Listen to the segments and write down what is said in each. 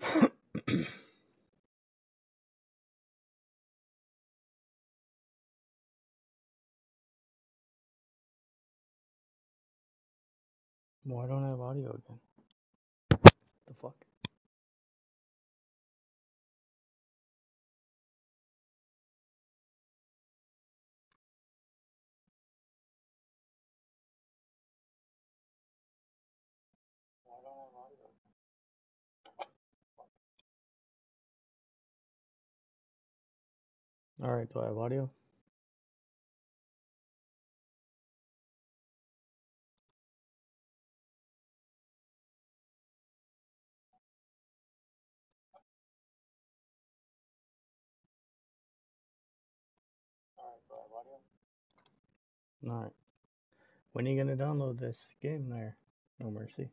Why don't I have audio again? The fuck? Why don't I have audio? Alright, do I have audio? Alright, do I have audio? Alright. When are you gonna download this game there? No Mercy.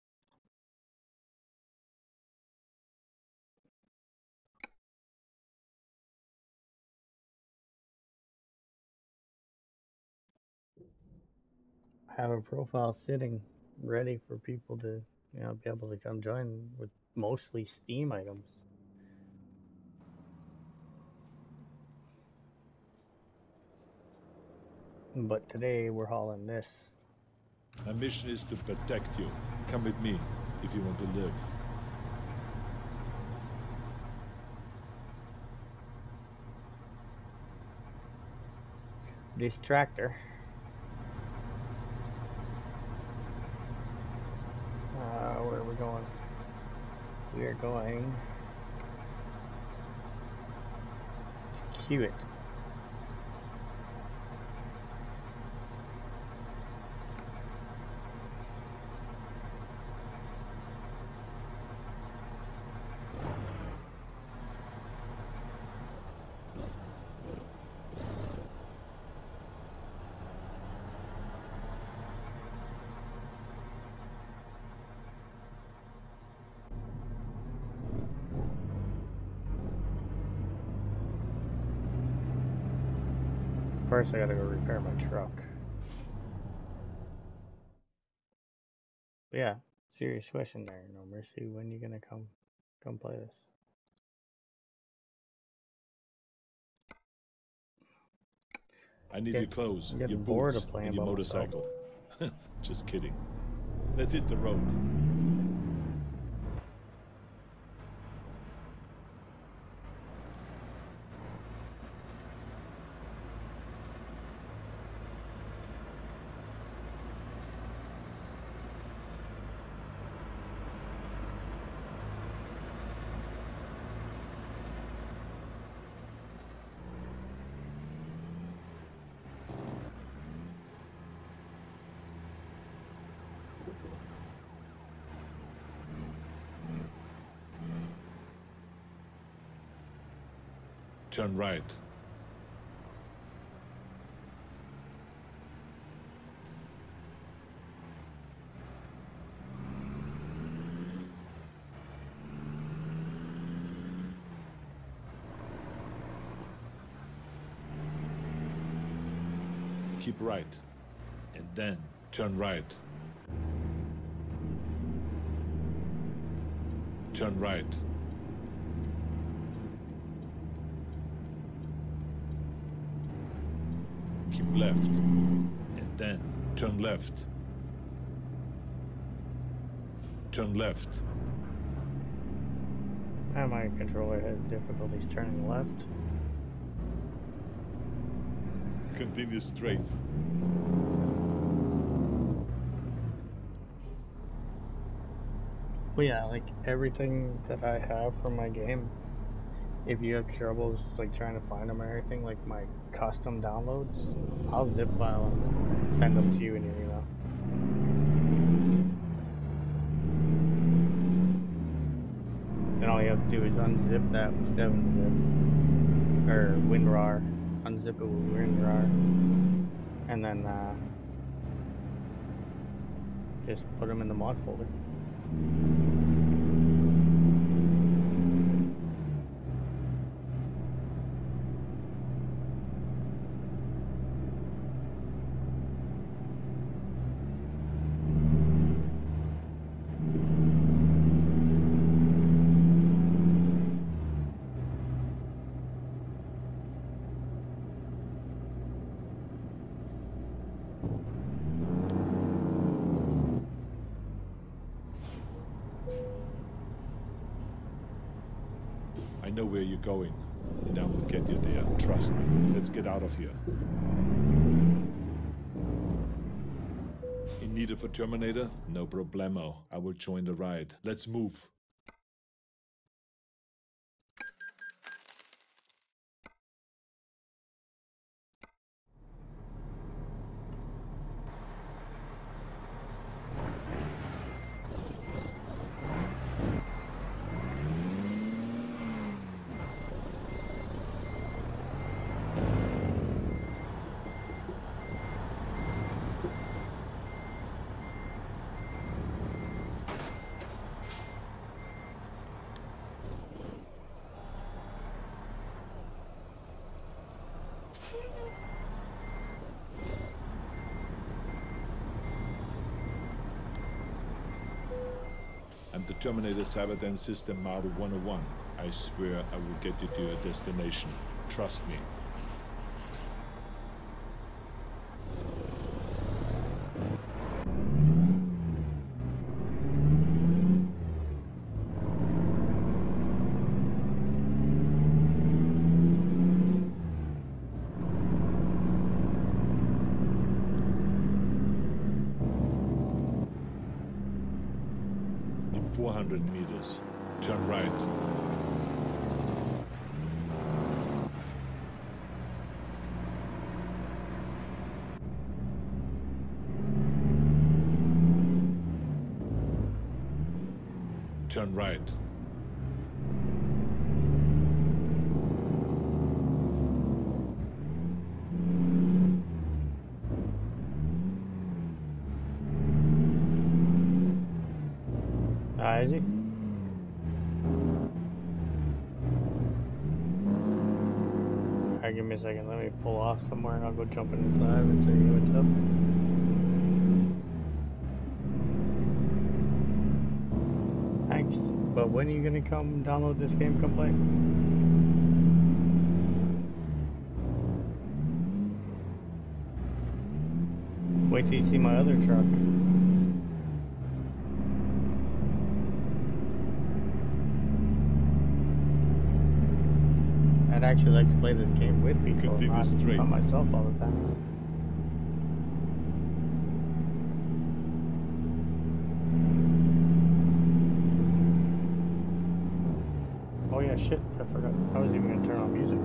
I have a profile sitting ready for people to, be able to come join with mostly Steam items. But today we're hauling this. My mission is to protect you. Come with me if you want to live. This tractor. Where are we going? We are going to Hewitt. First I gotta go repair my truck. But yeah, serious question there, No Mercy. When you gonna come play this? I need your clothes, I'm your getting bored boots, of playing and your by myself. motorcycle. Just kidding. Let's hit the road. Turn right. Keep right. And then turn right. Turn right. Keep left. And then turn left. Turn left. And my controller has difficulties turning left. Continue straight. But yeah, like everything that I have from my game, if you have troubles like trying to find them or anything, like my custom downloads, I'll zip file them and send them to you in your email. Then all you have to do is unzip that with 7-zip or WinRAR, unzip it with WinRAR, and then just put them in the mod folder. know where you're going, and I will get you there. Trust me. Let's get out of here. In need of a Terminator? No problemo. I will join the ride. Let's move. I'm the Terminator Cyberdyne System Model 101. I swear I will get you to your destination. Trust me. In 400 meters, turn right. Turn right. Is he? Alright, give me a second. Let me pull off somewhere and I'll go jump in this live and see what's up. Thanks. But when are you gonna come download this game, come play? Wait till you see my other truck. I'd actually like to play this game with people, not by myself all the time. Oh yeah, shit, I forgot. I was even gonna turn on music.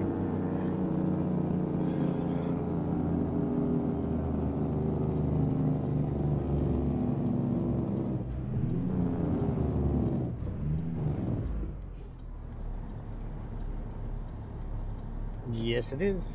Yes, it is.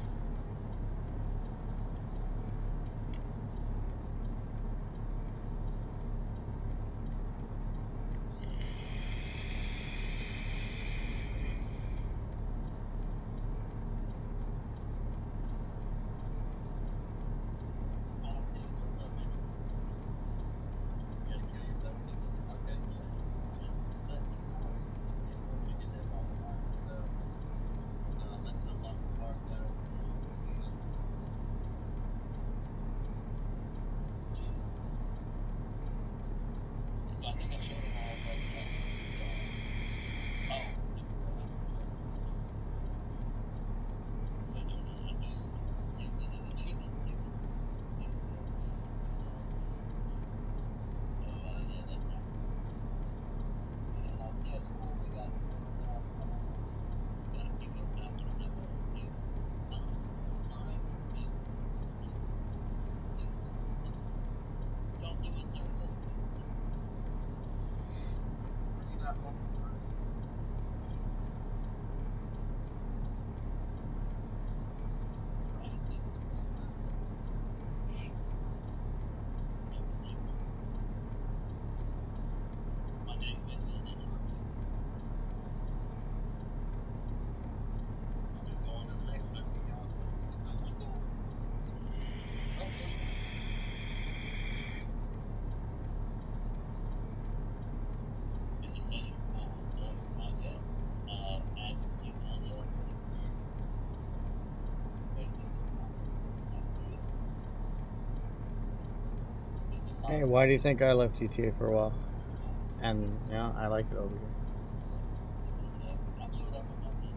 Hey, why do you think I left GTA for a while? And, yeah, I like it over here.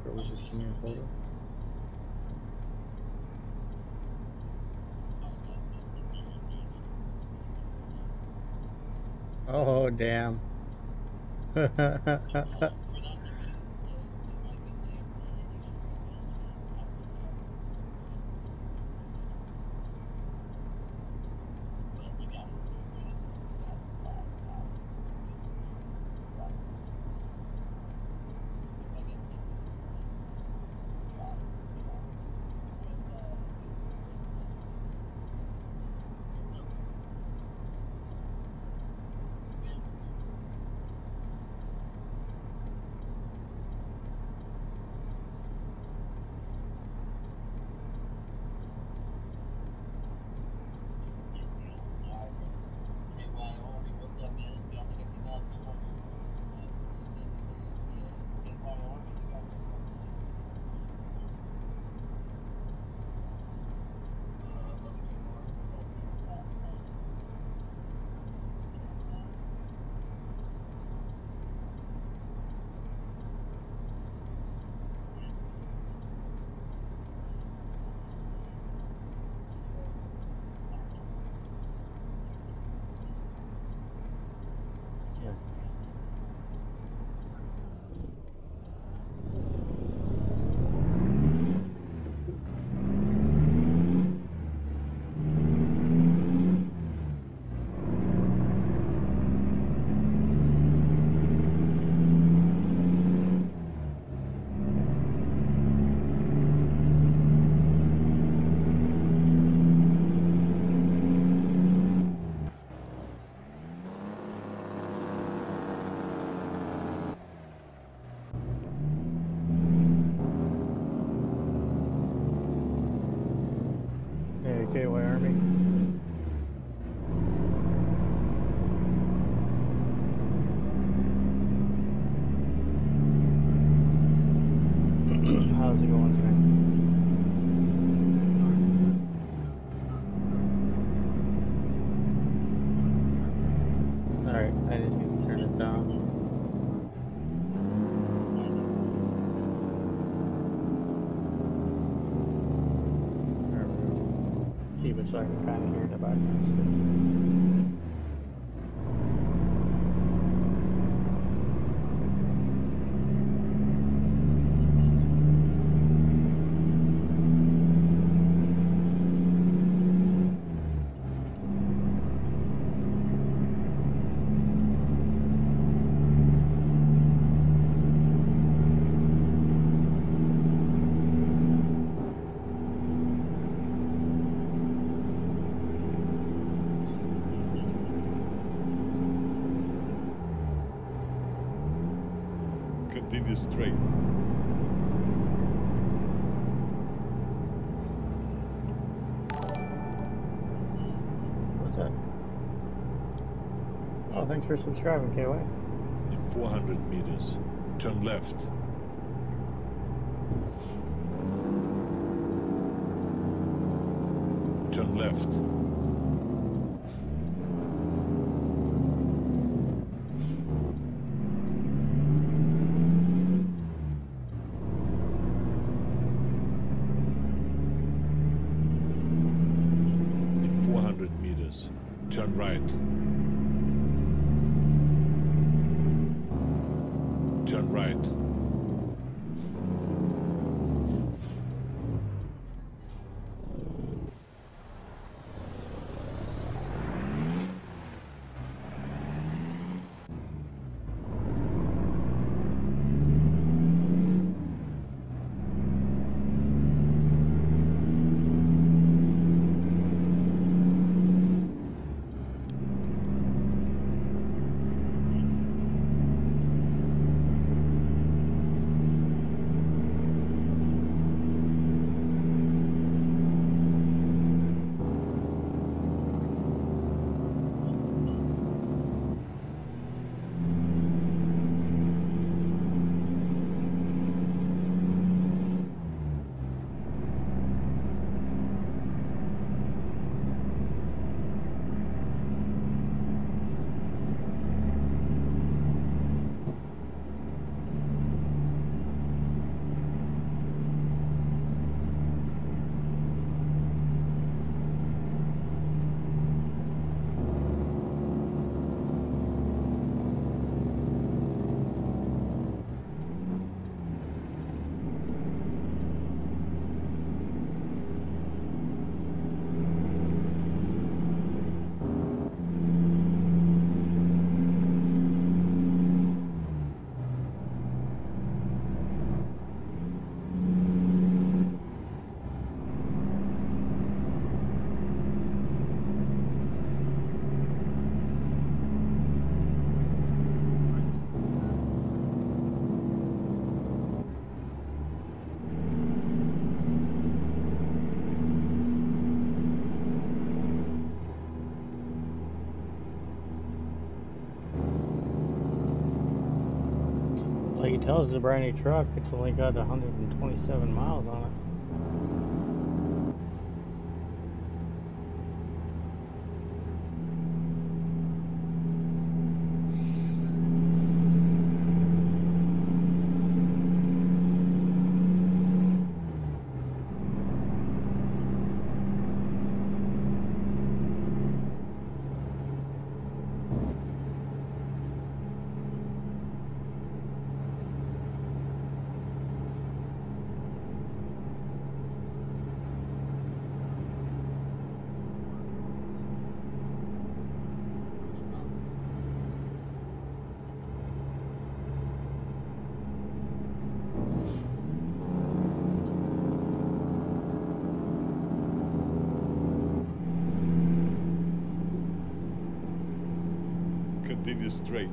Or was this in your photo? Oh, damn. Hey, KY Army. How's it going tonight? Alright, I just need to turn it down. There we go. Keep it so I can kind of hear the background stuff. Continue straight. What's that? Oh, thanks for subscribing, KY. In 400 meters, turn left. Turn left. In 400 meters, turn right. Turn right. tell it's a brand new truck. It's only got 127 miles on it. Continue straight.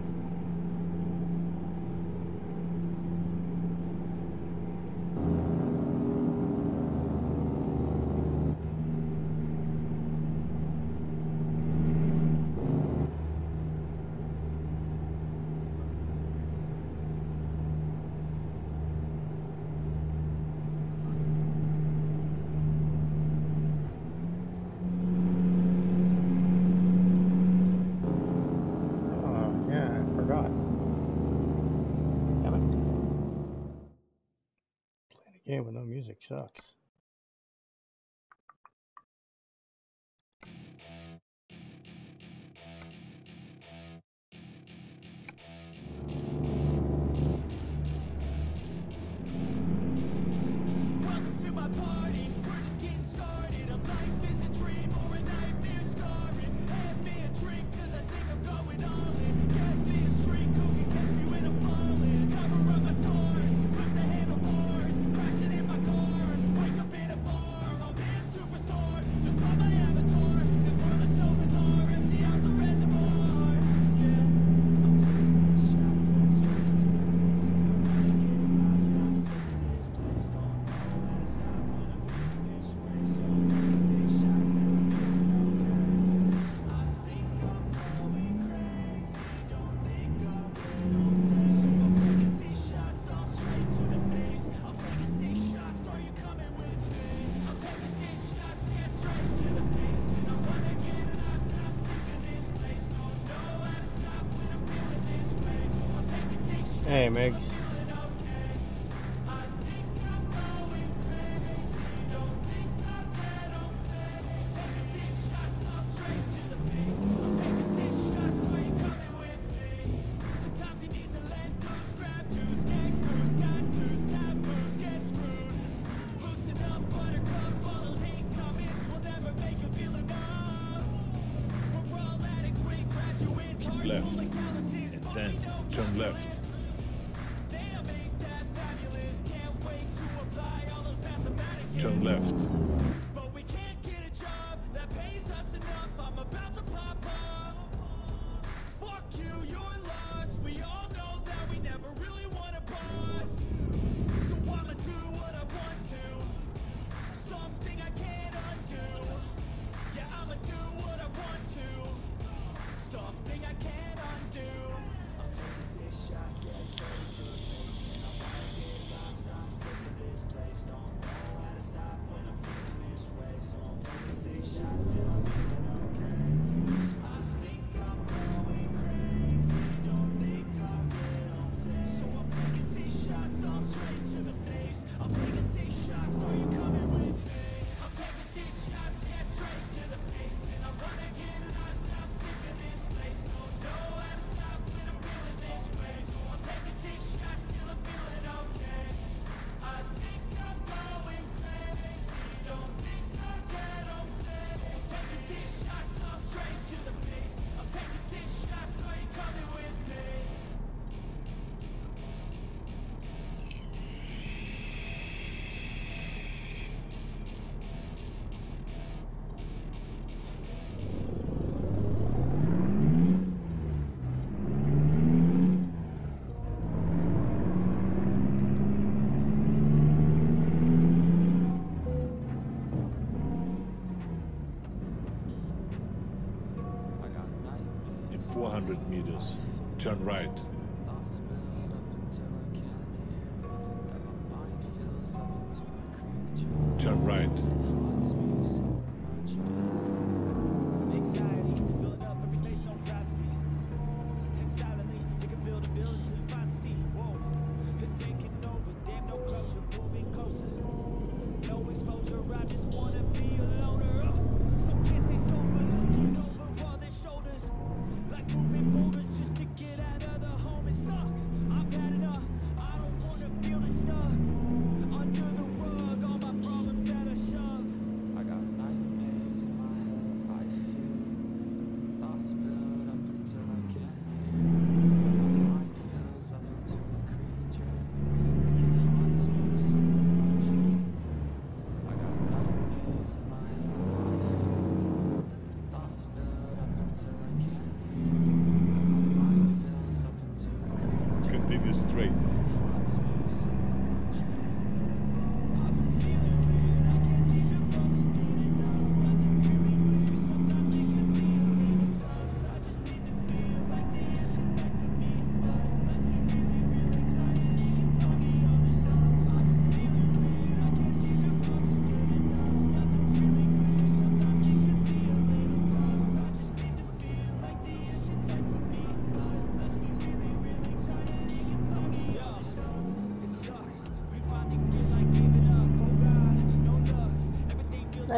Game with no music sucks. Welcome to my party, we're just getting started. A life is a dream or a nightmare scarring. Hand me a drink cause I think I'm going all in. Get me a shrink who can catch me when I'm falling. Cover up my scars, flip the handlebars, crashing in my car. Wake up in a bar, I'll be a superstar. Just on my avatar, this world is so bizarre. Empty out the reservoir, yeah. I'm taking 6 shots, straight to the face. I'm gonna get lost, I'm sick of this place. Don't know how to stop when I'm feeling this way. So I'm taking 6 shots till I'm feeling okay. I think I'm going crazy, don't think I'll get on safe. So I'm taking 6 shots, all straight to the face. I'm taking 6 shots, are you coming with me? I'm taking 6 shots, yeah, straight to the face. And I wanna get lost, and I'm sick of this place. Don't know how to stop when I'm feeling this way. So I'm taking 6 shots. Hey, Migs. Keep left, and then turn left. Turn left. But we can't get a job that pays us enough. I'm about to pop off. Fuck you, you're lost. We all know that we never really want a boss. So I'ma do what I want to. Something I can't undo. Yeah, I'ma do what I want to. Something I can't undo. I'm taking 6 shots, yeah, straight to the face. And I wanna get lost, I'm sick of this place. Don't know how to stop when I'm feeling this way. So I'm taking 6 shots till I'm feeling okay. I think I'm going crazy, don't think I'll get on safe. So I'm taking 6 shots, all straight to the face. I'm taking 6 shots, are you coming with me? I'm taking 6 shots, yeah, straight to the face. And I wanna get lost, I'm sick of this place. Don't know how to stop when I'm feeling this way. So I'm taking 6 shots till I'm feeling okay. I think I'm going crazy, don't think I'll get on safe. I'm taking 6 shots, all straight to the face. I'm taking 6 shots, are you coming with me? In 400 meters, turn right. Thoughts build up until I can't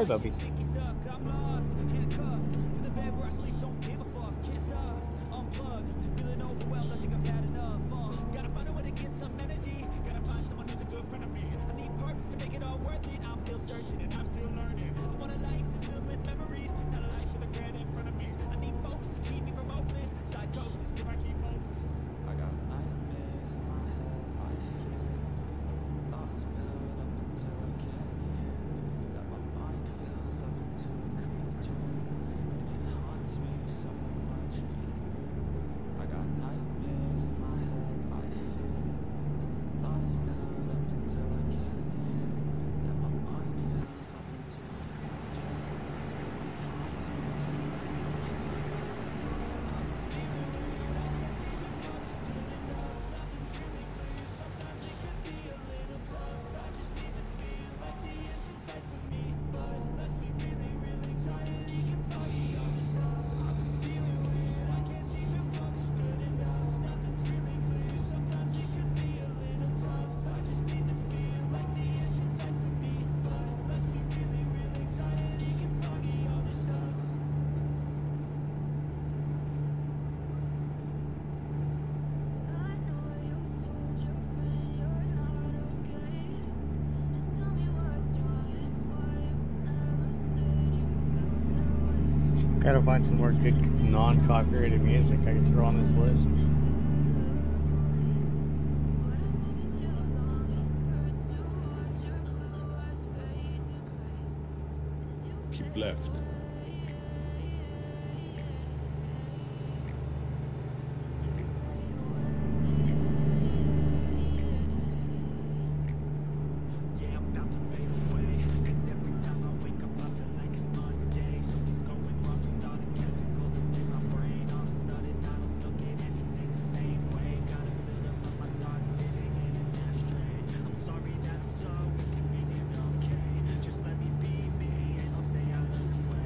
Hi, Bubby. I'm lost, handcuffed to the bed where I sleep, don't give a fuck, can't stop, unplug, feeling overwhelmed, I think I've had enough, gotta find a way to get some energy, gotta find someone who's a good friend of me, I need purpose to make it all worth it, I'm still searching and I'm still learning, I want a life that's filled with memories, not a life with a regret in front of me, I need focus to keep me from hopeless, psychosis if I keep hoping. I got nightmares in my head, I fear, thoughts build up until I can't hear, that my mind fills up into a creature, and it haunts me somewhere much deeper. I got nightmares in my head, I fear, thoughts build up until I can't hear, that my mind fills up into a creature, and it haunts me somewhere much deeper. I'm feeling weird, I can't seem to focus good enough, nothing's really clear, sometimes it can be a little tough, I just need to feel like the end's in sight for me, but let's be really real, anxiety can foggy all the stuff. I've been feeling weird, I can't seem to focus good enough, nothing's really clear, sometimes it can be a little tough, I just need to feel like the end's in sight for me, but let's be really real, anxiety can foggy all the stuff. I know you told your friend you're not okay, and tell me what's wrong and why you never said you felt that way. Gotta find some more good non-copyrighted music I can throw on this list. But I've been here too long, it hurts to watch your blue eyes fade to gray as you Keep fade left. away. Yeah, I'm about to fade away, 'cause every time I wake up I feel like it's Monday. Something's going wrong with all the chemicals up in my brain. All of a sudden I don't look at anything the same way. Gotta build up of my thoughts sitting in an ashtray. I'm sorry that I'm so inconvenient, okay? Just let me be me and I'll stay out of the way.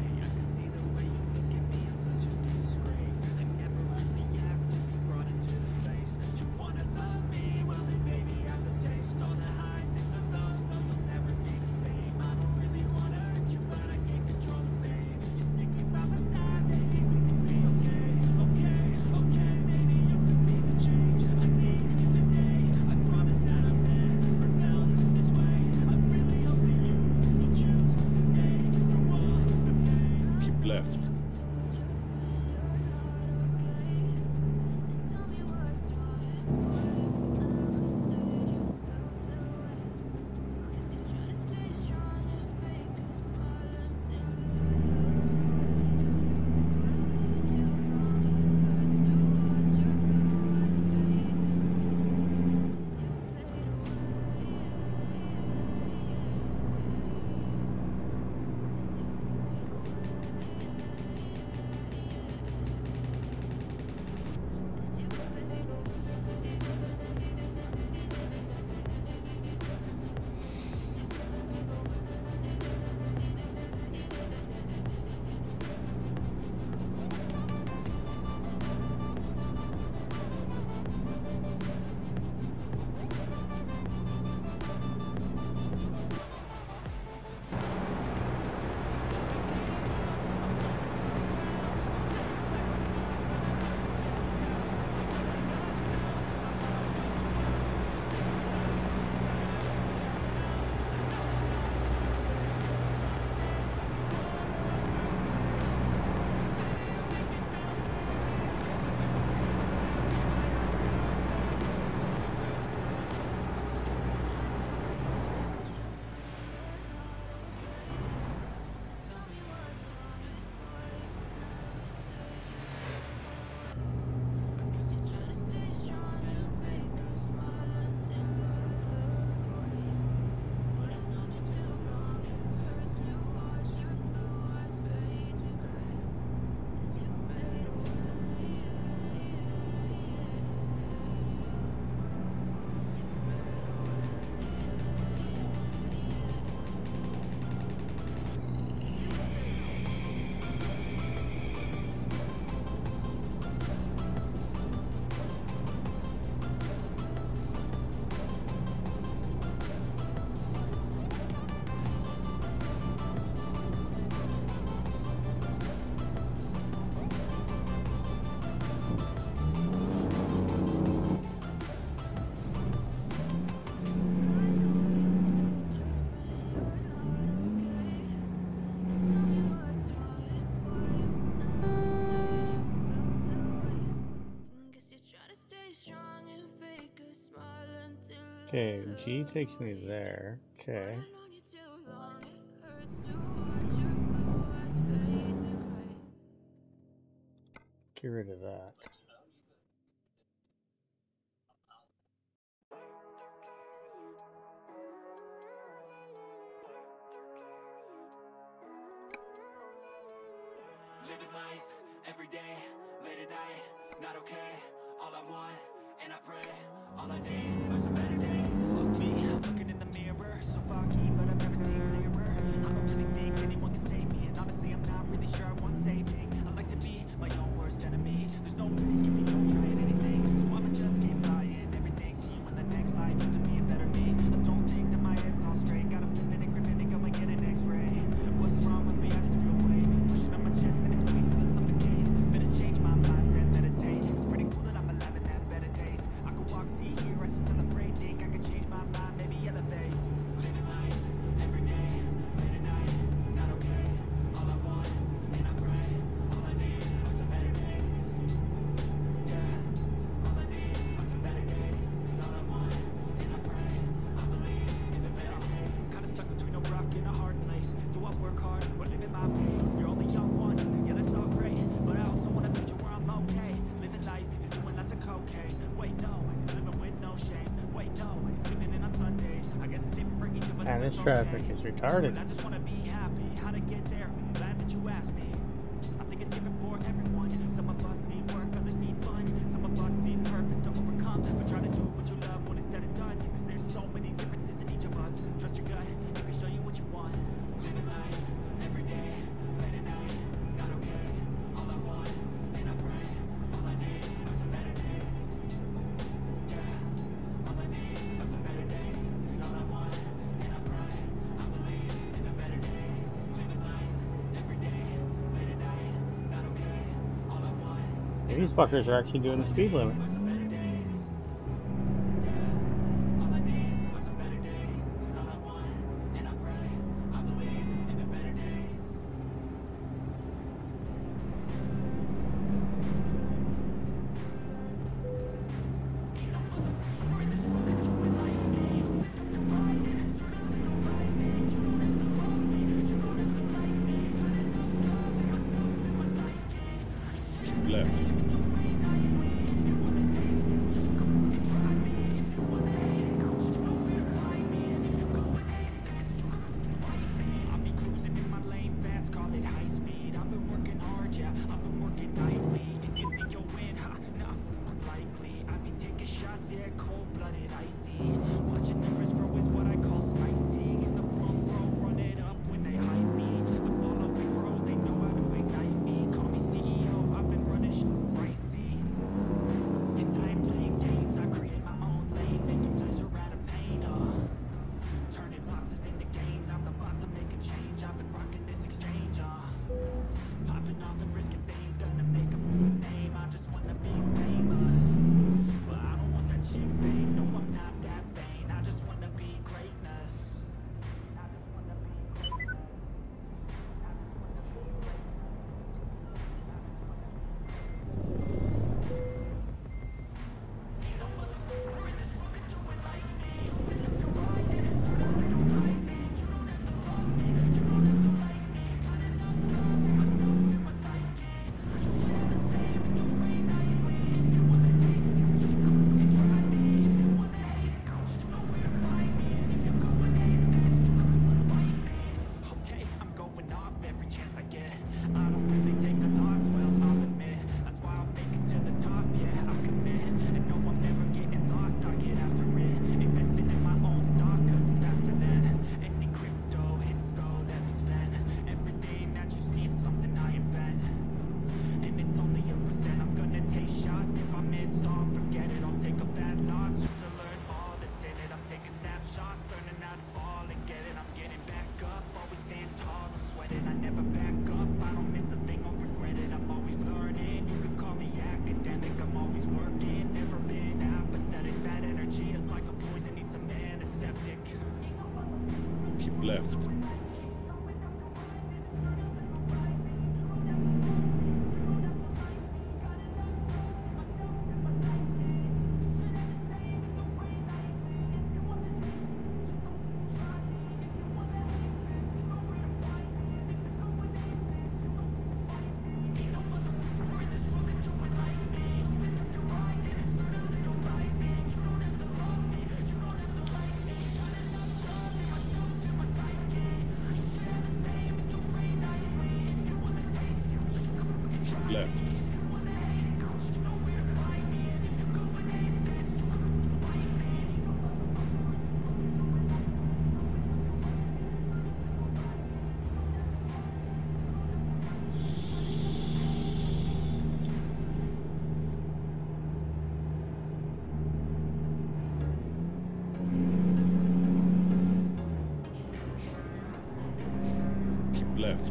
Okay, G takes me there. Okay. Get rid of that. Living life every day, late at night, not okay. All I want, and I pray, all I need are some better days. Fuck me, looking in the mirror, so foggy, but I've never seen clearer. I don't really think anyone can save me, and honestly I'm not really sure I want saving. I like to be my own worst enemy. There's no risk if you don't try anything, so I'ma just keep buying everything. See you in the next life, have to be a better me. I don't think that my head's all straight, gotta flip it and grip it and go and get an x-ray. What's wrong with me? I just feel weight pushing on my chest and it squeezes till I suffocate. Better change my mindset, meditate. It's pretty cool that I'm alive and have better days. I could walk, see, hear, I should celebrate. Think I could change my mind, maybe elevate. Living life every day, late at night, not okay. All I want, and I pray, all I need are some better days. Yeah, all I need are some better days. 'Cause all I want, and I pray, I believe in the better days. Kinda stuck between a rock and a hard place. Do I work hard or live at my pace? You're only young once, yeah, let's all pray. But I also want a future where I'm okay. Living life is doing lots of cocaine. Wait, no, it's living with no shame. Wait, no, it's living in on Sundays. I guess it's different for each of us. And this traffic is retarded. I just wanna be happy. How to get there? I'm glad that you asked me. I think it's different for everyone. Some of us need work, others need fun. Some of us need purpose to overcome. But try to do what you love when it's said and done. 'Cause there's so many differences in each of us. Trust your gut, it can show you what you want. Living life every day, late at night, not okay. All I want, and I pray, all I need are some better days. Yeah, all I need are some better days. 'Cause all I want, and I pray, I believe in the better days. Living life every day, late at night, not okay. All I want, Maybe these fuckers are actually doing the speed limit. are some better days. Yeah, all I need are some better days. 'Cause all I want, and I pray, I believe in the better days. Left. I'll be cruising in my lane fast, call it high speed. I've been working hard, yeah, I've been working nightly. If you think you'll win, ha, not likely. I be taking shots, yeah, cold-blooded, icy. Watching numbers grow is what I call sightseeing. In the front row, run it up when they hype me. The following grows, they know how to ignite me. Call me CEO, I've been running shit crazy. And I ain't playing games, I create my own lane, making pleasure out of pain, turning losses into gains. I'm the boss, I'm making change. I've been rocking this exchange, popping off and risking things, gonna make a name. I just wanna be famous, but I don't want that cheap fame. No, I'm not that vain. I just wanna be greatness. I just wanna be greatness. I just wanna be greatness. Ain't no motherfucker in this world can do it like me. Open up your eyes and insert a little rising. You don't have to love me, you don't have to like me. Got enough love for myself and my psyche. You share the same in your brain nightly. If you wanna taste it, you can come and try me. If you wanna hate, you know where to find me. And if you're going hate this, you can fight me. Okay, I'm going off every chance I get. I don't really take a loss, well, I'll admit. That's why I'll make it to the top, yeah, I'll commit. And no, I'm never getting lost, I get after it. Investing in my own stock, 'cause it's faster than any crypto hits go, let me spend. Everything that you see is something I invent. And it's only a percent, I'm gonna take shots. If I miss all, forget it, I'll take a fat loss. Just to learn all that's in it, I'm taking snapshots, learning how to fall and get it. I'm getting back up, always stand tall, I'm sweating, I never back up. I don't miss a thing or regret it, I'm always learning. You could call me academic, I'm always working. Never been apathetic, bad energy is like a poison, needs some antiseptic. Keep left. left. Keep left.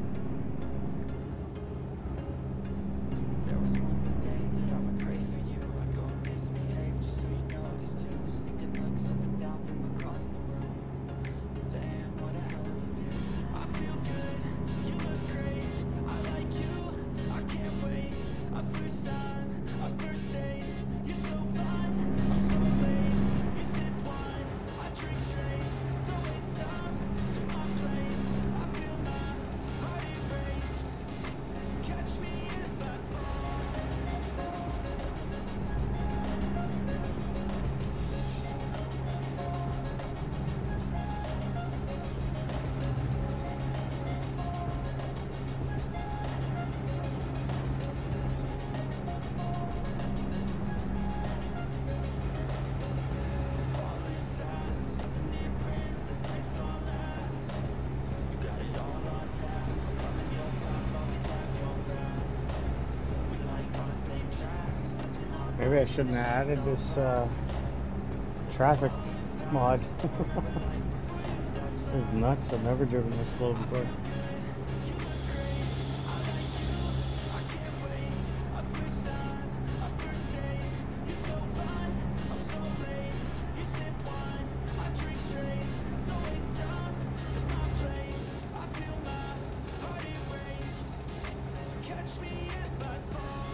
There was once a day that I would pray for you. I'd go and misbehave just so you noticed too. Sneaking looks up and down from across the room. Damn, what a hell of a view. I feel good, you look great. I like you, I can't wait. A first time, a first date. You're so fun, I'm so late. You sip wine, I drink straight. Don't waste time to my place. I feel my heart erase. So catch me if I fall. Falling fast, near praying that this night's gonna last. You got it all on tap. I'm loving your vibe, always have your back. We like all the same tracks. Listen all Maybe I shouldn't have added this traffic mod. It's nuts. I've never driven this slow before. catch me if I fall.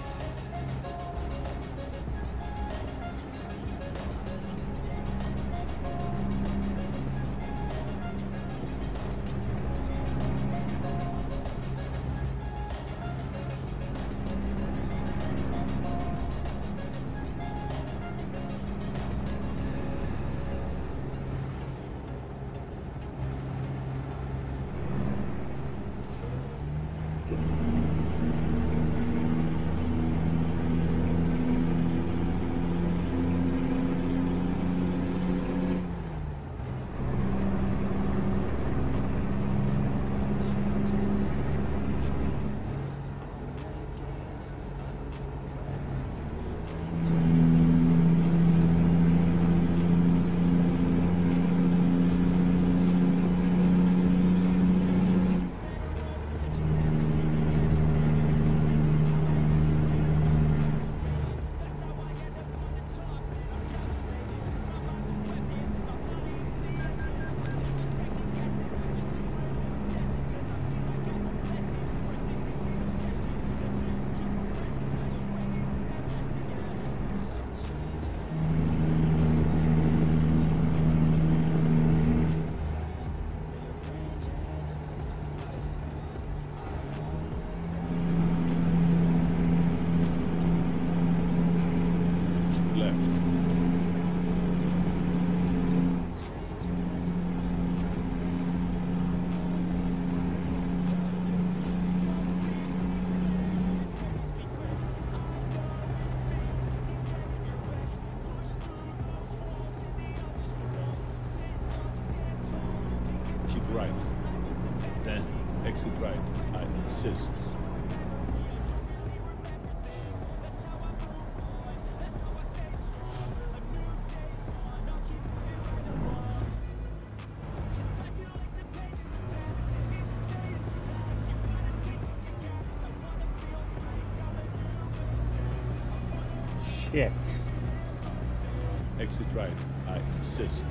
Right. Then exit right. I insist. Shit. Exit right. I insist.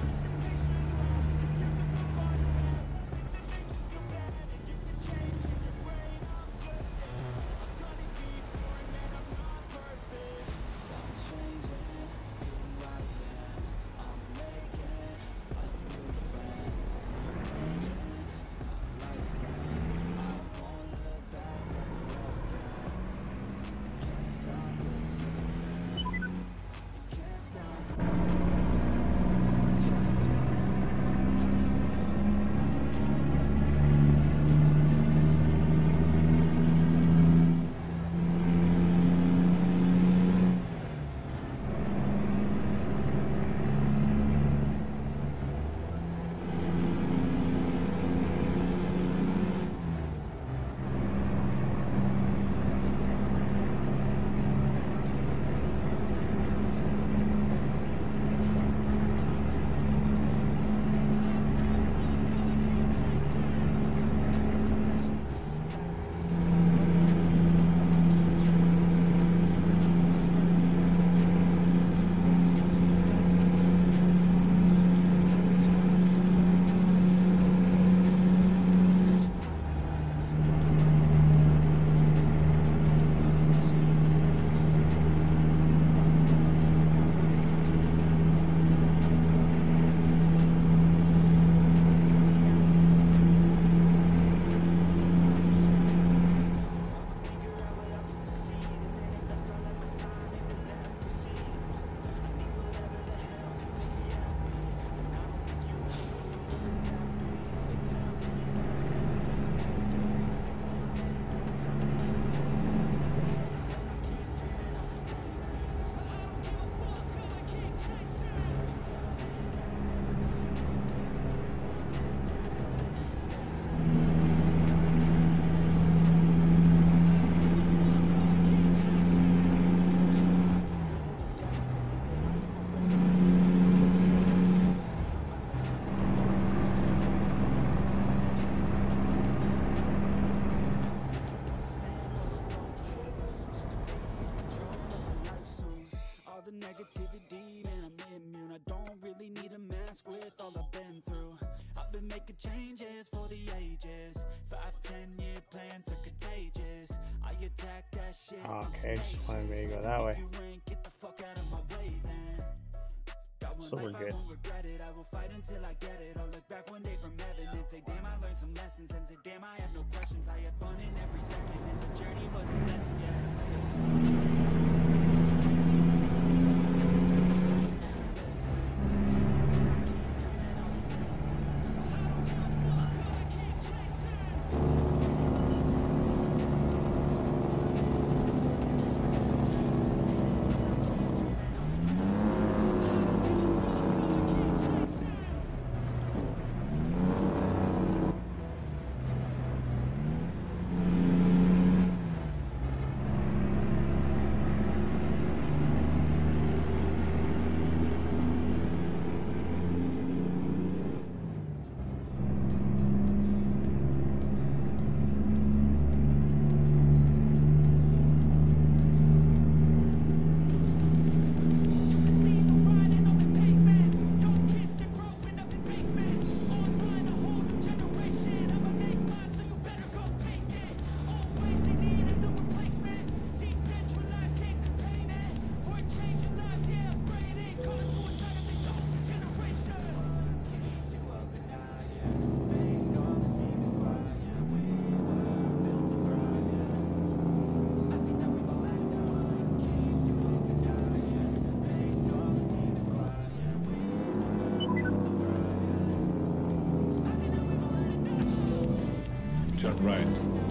negativity, man, I'm immune. I don't really need a mask with all I've been through. I've been making changes for the ages. 5-10 year plans are contagious. I attack that shit. Okay, just wanted me to go that way. Get the fuck out of my way then. Got one So we're life, good. I won't regret it. I will fight until I get it. I'll look back one day from heaven and say, damn, I learned some lessons. And say, damn, I had no questions. I had fun in every second, and the journey wasn't lesson Turn right.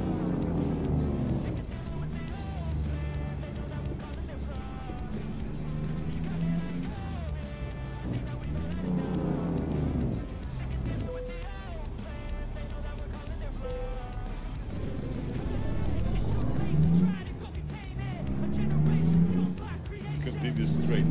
Continue straight.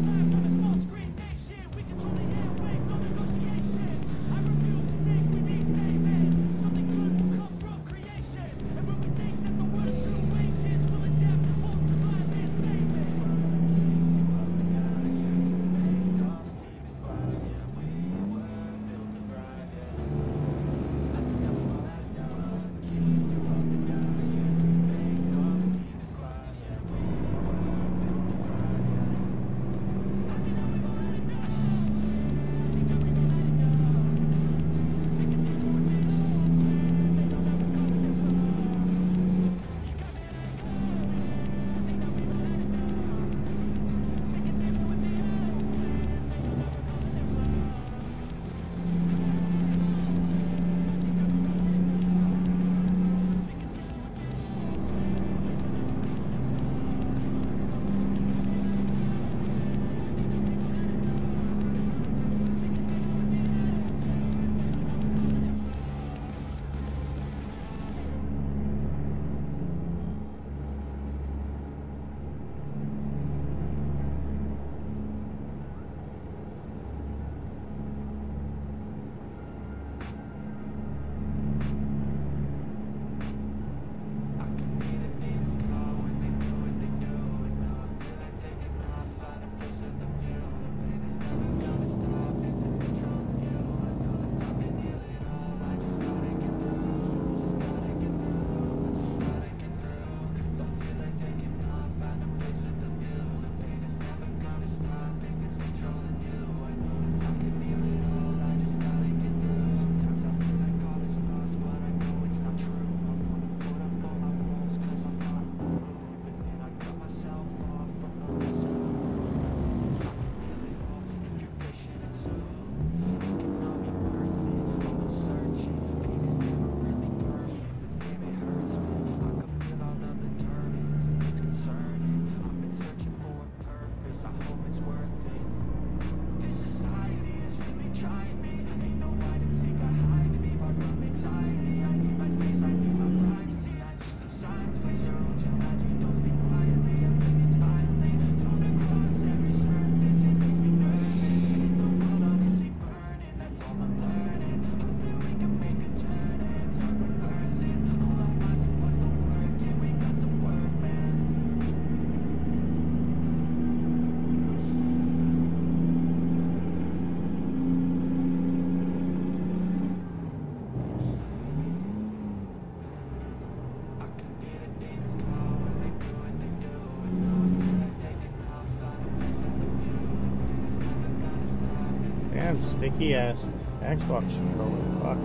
Damn sticky ass Xbox controller. Fuck.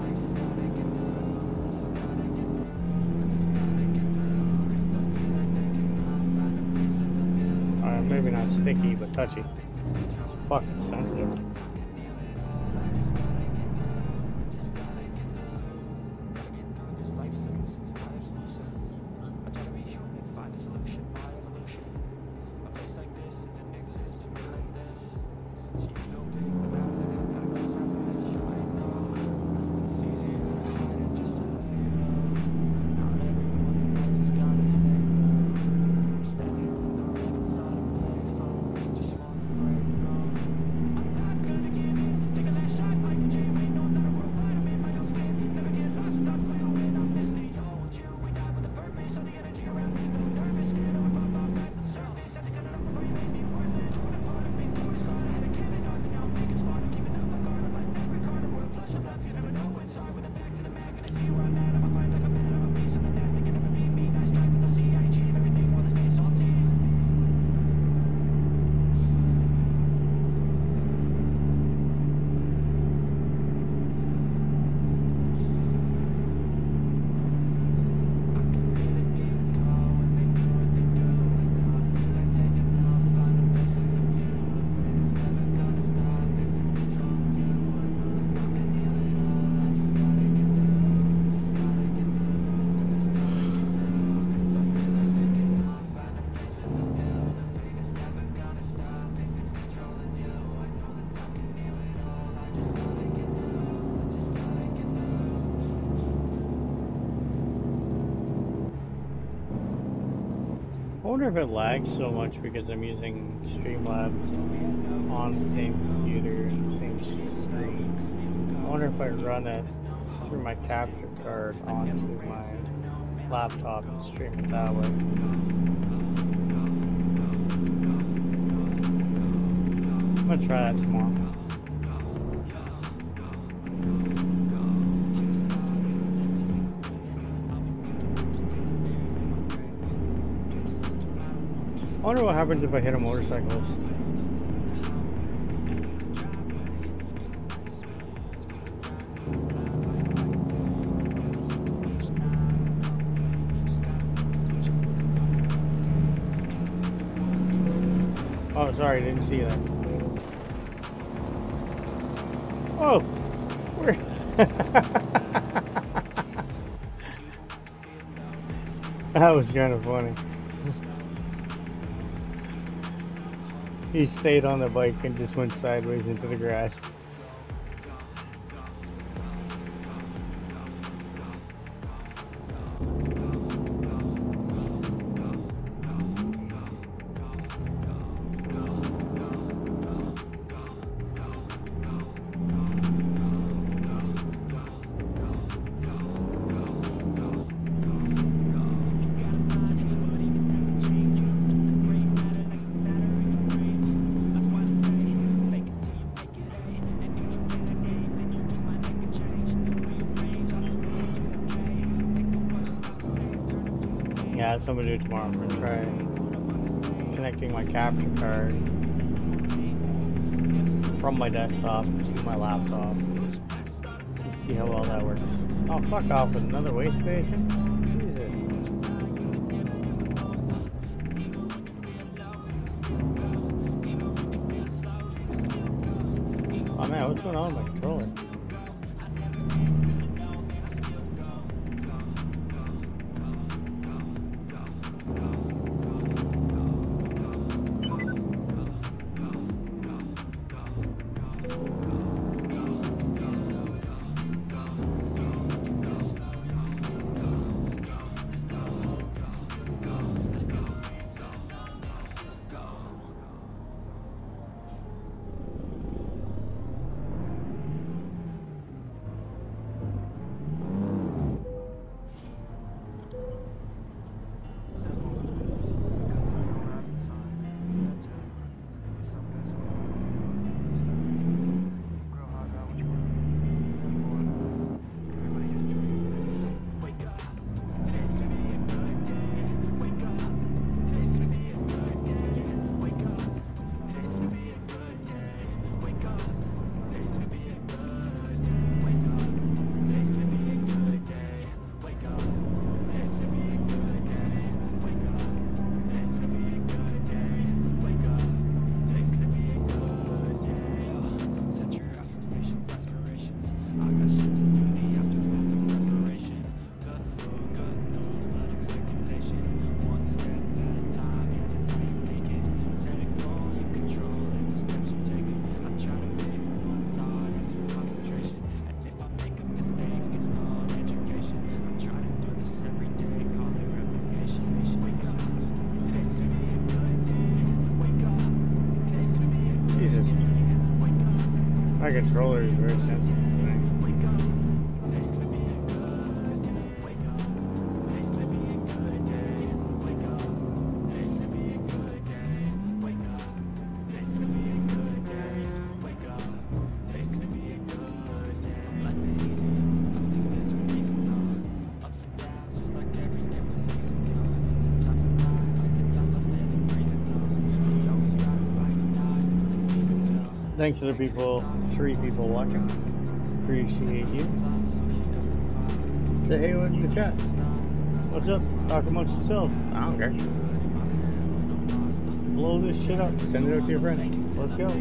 Maybe not sticky, but touchy. It's fucking sensitive. I wonder if it lags so much because I'm using Streamlabs on the same computer and the same screen. I wonder if I run it through my capture card onto my laptop and stream it that way. I'm gonna try that tomorrow. I wonder what happens if I hit a motorcyclist. Oh, sorry, didn't see that. Oh, where? That was kind of funny. He stayed on the bike and just went sideways into the grass. Yeah, that's what I'm gonna do tomorrow. I'm gonna try connecting my capture card from my desktop to my laptop. Let's see how well that works. Oh, fuck off with another way station? Jesus. Oh man, what's going on with my controller? My controller is very sensitive tonight. Thanks to the people, 3 people watching. Appreciate you. Say hey in the chat. What's up? Talk amongst yourselves. I don't care. Blow this shit up. Send it out to your friends. Let's go.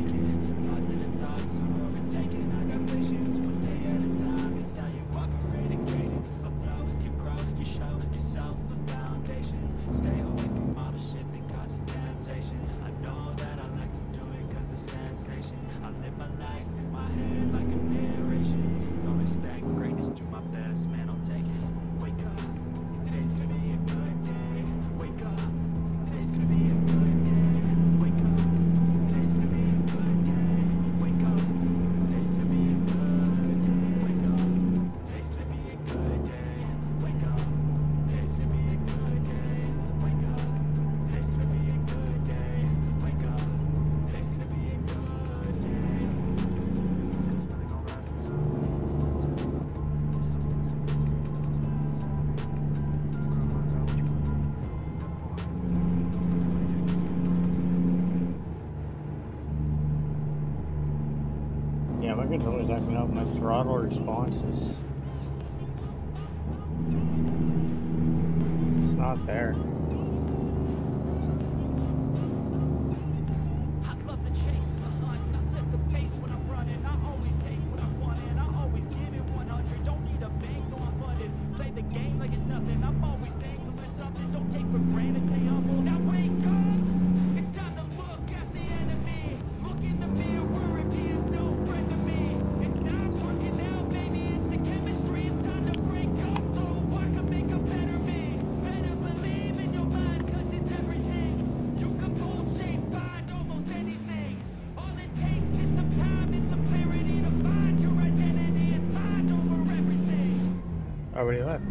Yeah, my controller's acting up. My throttle response is... it's not there. Already left.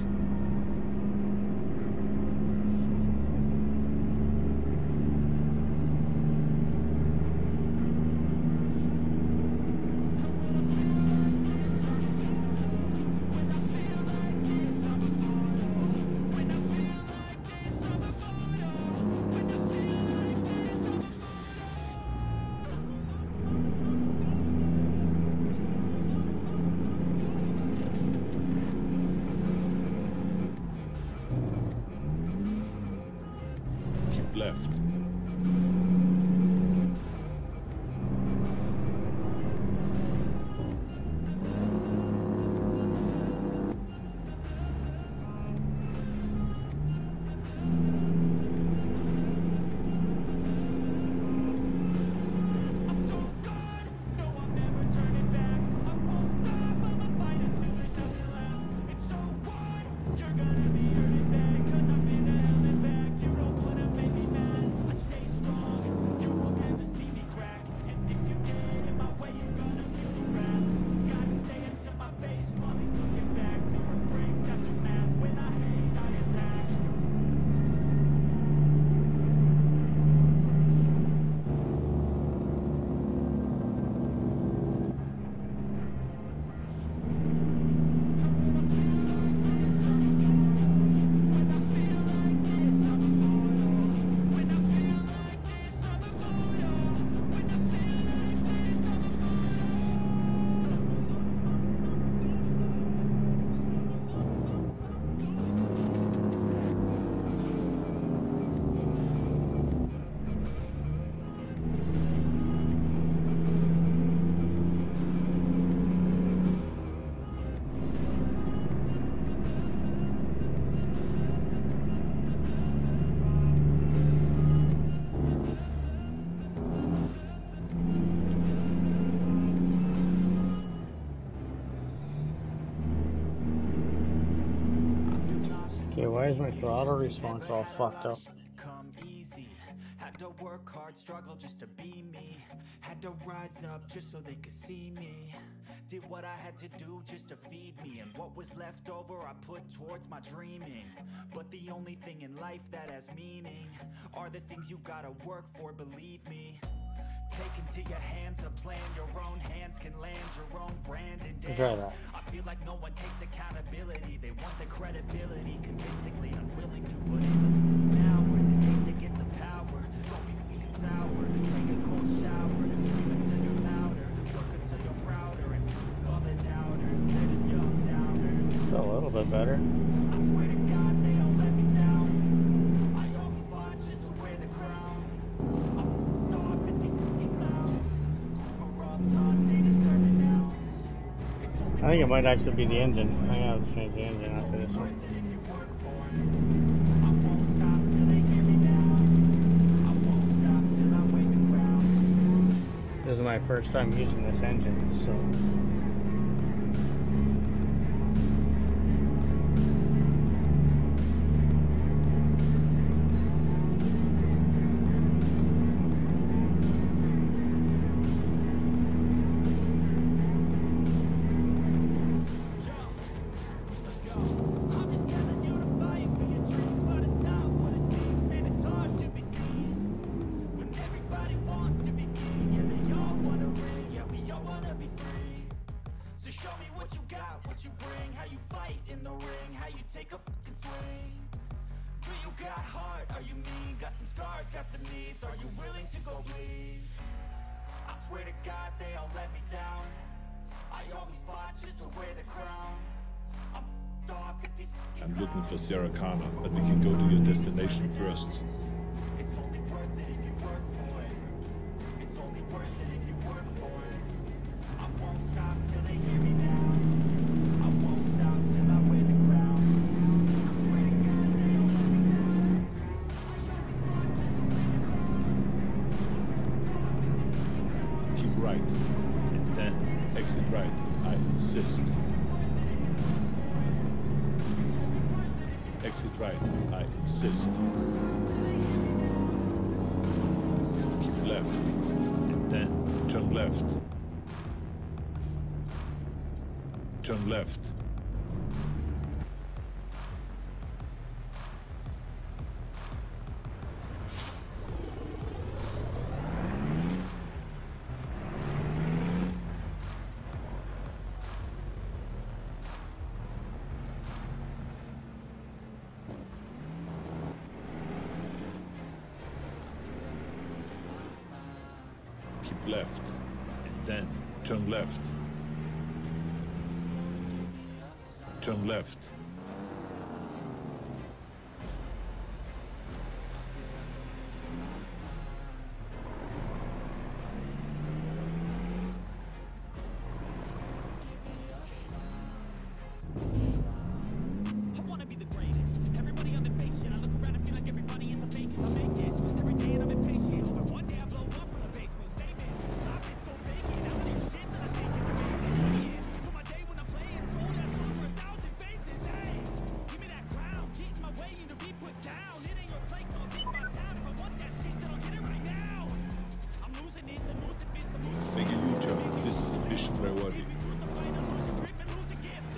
Left. Okay, why is my throttle response all fucked up? Had to work hard, struggle just to be me. Had to rise up just so they could see me. Did what I had to do just to feed me, and what was left over I put towards my dreaming. But the only thing in life that has meaning are the things you gotta work for, believe me. Take into your hands a plan, your own hands can land your own brand. And damn, I feel like no one takes accountability. They want the credibility, convincingly unwilling to put in the hours it takes to get some power. Don't be f***ing sour, take a cold shower, scream until you're louder, work until you're prouder, and f*** all the doubters, they're just young downers. It's a little bit better. I swear to God they all let me down. I always fought just to wear the crown. I'm off at these f***ing clowns who were all taught they deserve an ounce. It's only I think it might actually be the engine. I gotta change the engine after this one. worth it if you work for it. I won't stop till they hear me now. I won't stop till I wear the crown. This is my first time using this engine, so I'm just telling you to fight for your dreams, but it's not what it seems. Man, it's hard to be seen when everybody wants to be king. Yeah, they all wanna ring. Yeah, we all wanna be free. So show me what you got, what you bring, how you fight in the ring, how you take a fucking swing. Do you got heart? Are you mean? Got some scars, got some needs. Are you willing to go bleed? I swear to God they all let me down. I always fought just to wear the crown. I'm off at these fucking I'm looking for clowns. Sierra Kana, but we can go to your destination first. It's only worth it if you work for it. It's only worth it if you work for it. I won't stop till they hear me now. I won't stop till I wear the crown. I swear to God they all let me down. I always fought just to wear the crown. Keep right, and then exit right. I insist. Exit right. I insist. Keep left, and then turn left. Turn left. Keep left, and then turn left. Turn left. I wanna be the greatest. Everybody on the fake shit. I look around and feel like everybody is the fakest. I make this every day and I'm impatient. Hoping one day I blow up from the basement. Statement. Life is so fake. And I'm in shit that I think is amazing. Playing for my day when I'm playing. Sold out shows for 1,000 faces. Hey, give me that crown. Get in my way and to be put down. It ain't your place. No, this my town. If I want that shit, then I'll get it right now. I'm losing it. The losing fits. I'm losing. Make a U-turn. This is a mission priority. Lose the fight. I lose a grip and lose a gift.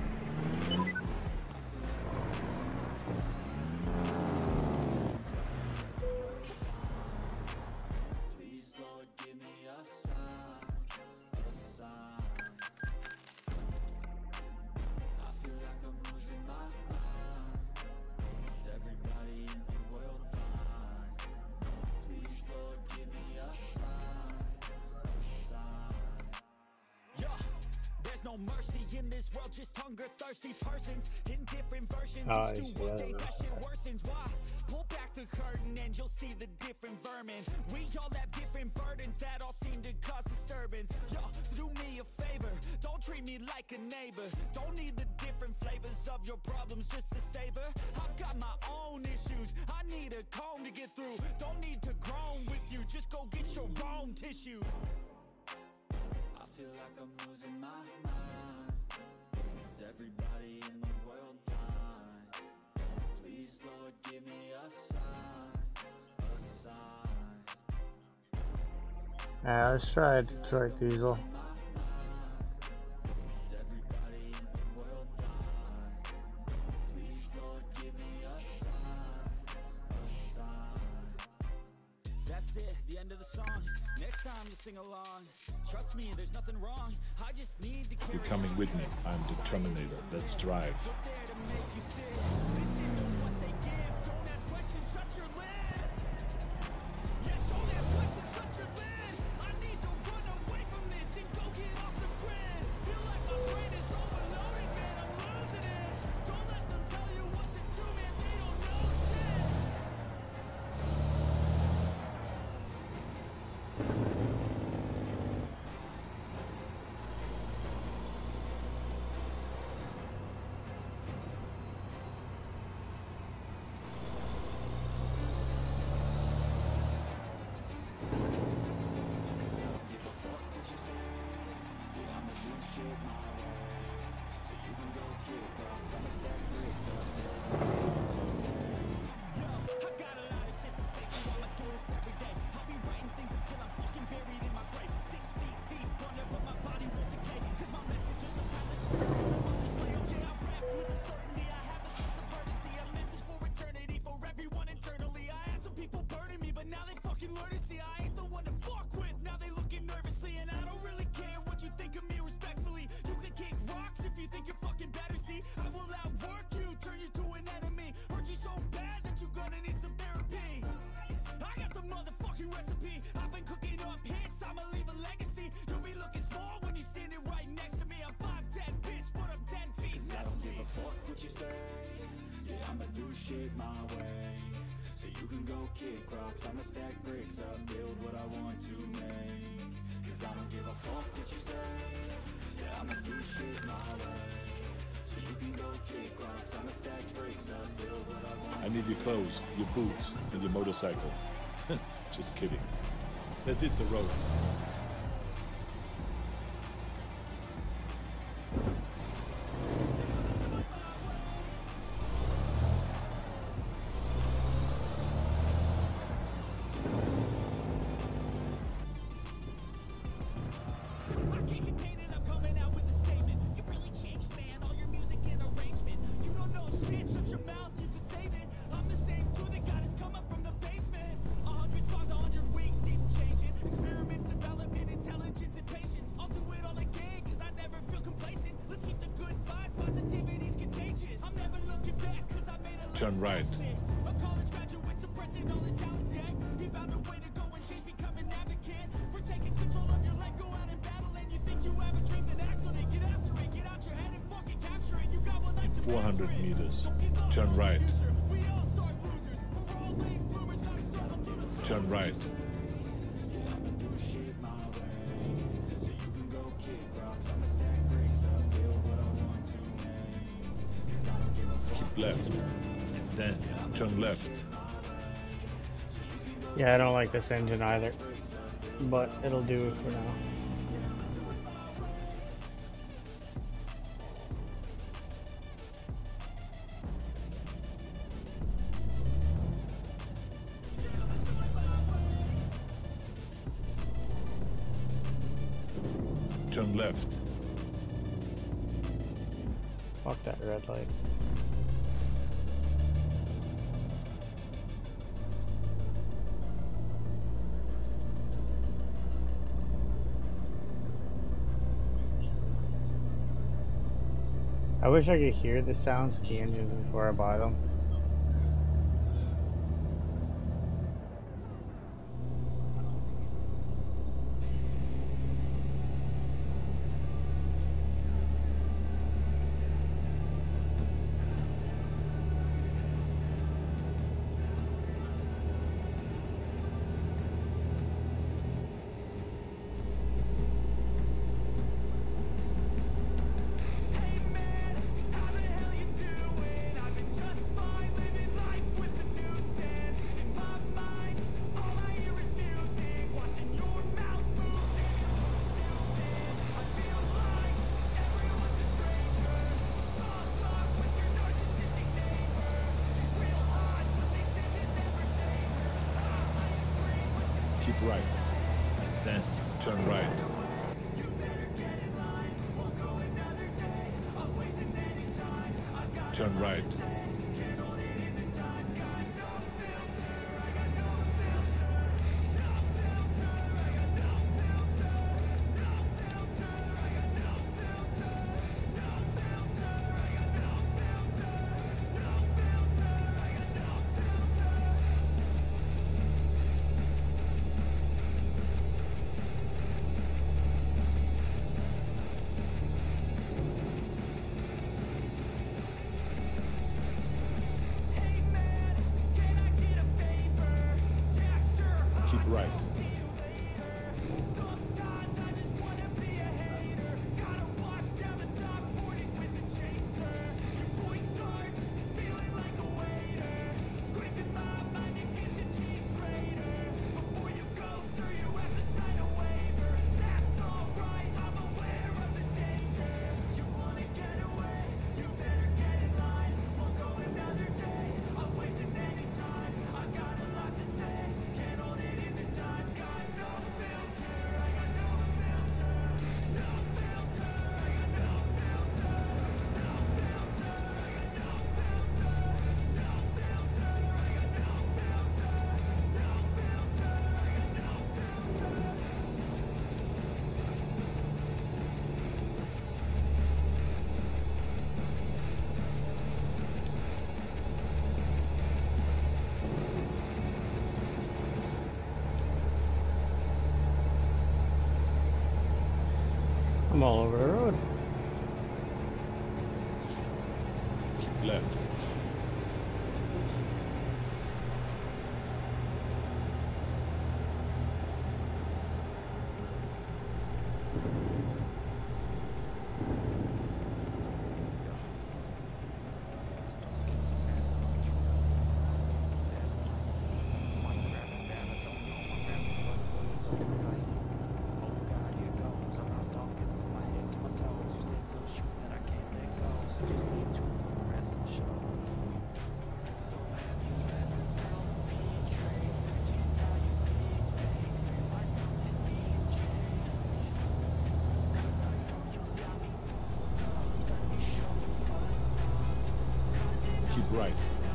Please, Lord, give me a sign, a sign. I feel like I'm losing my mind. Is everybody in the world blind? Please, Lord, give me a sign, a sign. Yeah, there's no mercy in this world, just hunger-thirsty persons in different versions. Oh, Each do yeah, one day, yeah. that shit worsens. Why? Pull back the curtain and you'll see the different vermin. We all have different burdens that all seem to cause disturbance. Yo, so do me a favor, don't treat me like a neighbor. Don't need the different flavors of your problems just to savor. I've got my own issues, I need a comb to get through. Don't need to groan with you, just go get your own tissue. I feel like I'm losing my mind. Is everybody in the world blind? Please, Lord, give me a sign, a sign. Let's try Detroit Diesel. That's it, the end of the song. Next time you sing along. Trust me, there's nothing wrong. I just need to You're coming with me. I'm the Terminator. Let's drive. kick rocks, I'ma stack bricks up, build what I want to make. Cause I don't give a fuck what you say. Yeah, I'ma do shit my way. So you can go kick rocks, I'ma stack bricks up, build what I want. I need your clothes, your boots, and your motorcycle. Just kidding. Let's hit the road. Turn right. In 400 meters. Turn right. Turn right. Keep left. Then turn left. Yeah, I don't like this engine either, but it'll do for now. Turn left. Fuck that red light. I wish I could hear the sounds of the engines before I buy them. Keep right. Then turn right. Turn right. Keep right. I'm all over the road. Keep left. Keep right.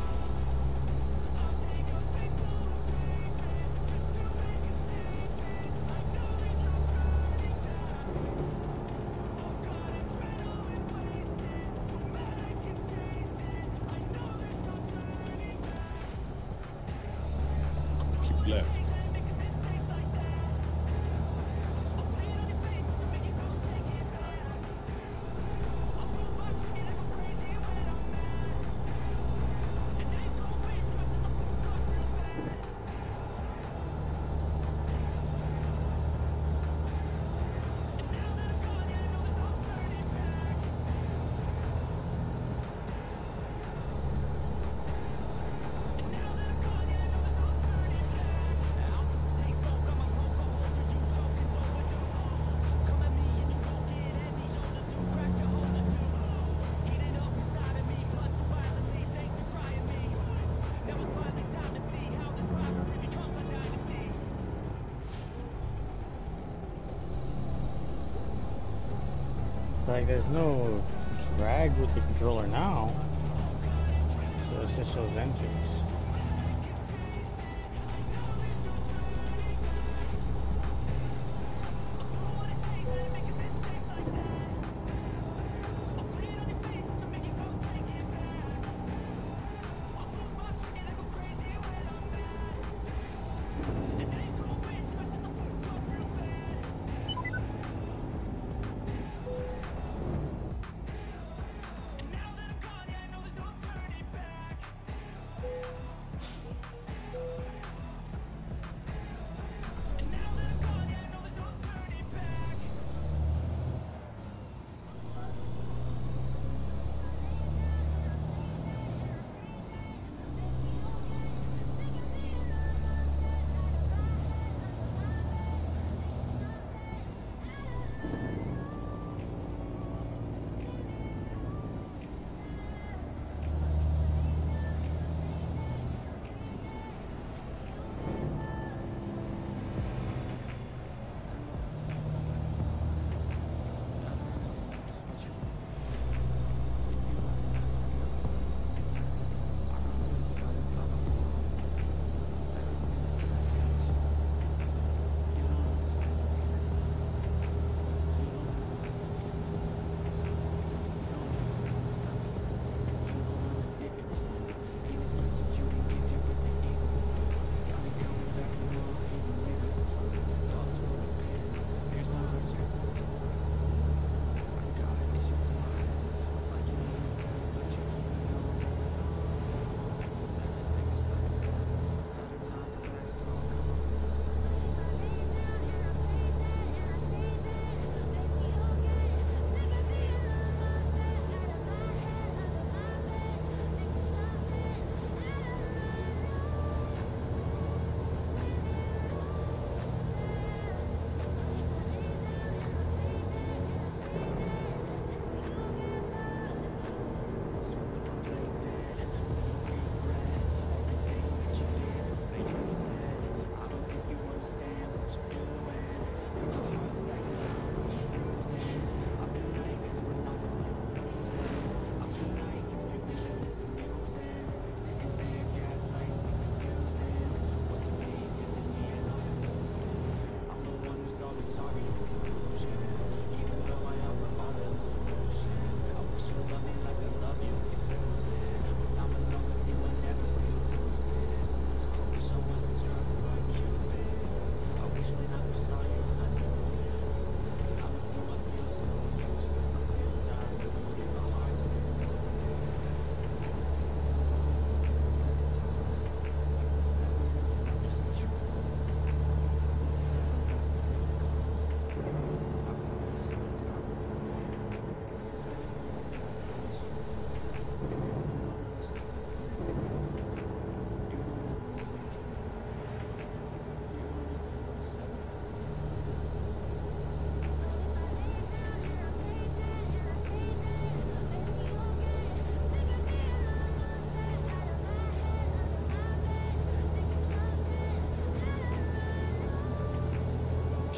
Keep left. Like there's no drag with the controller now, so it just shows engines.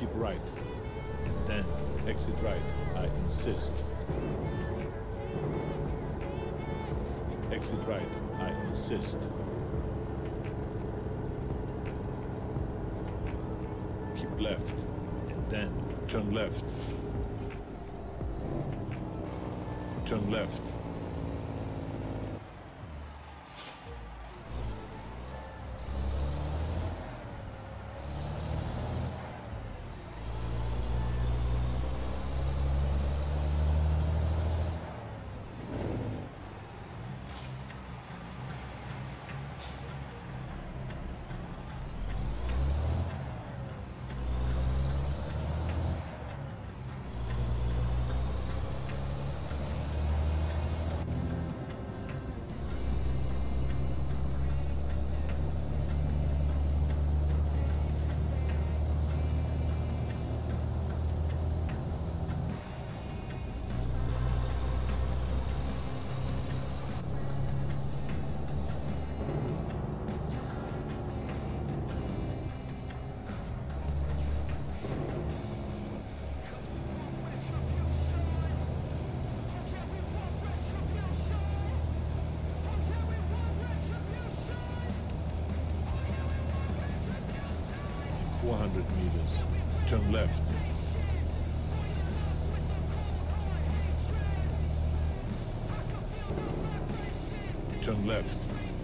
Keep right. And then exit right. I insist. Exit right. I insist. Keep left. And then turn left. Turn left. In 400 meters, turn left. Turn left.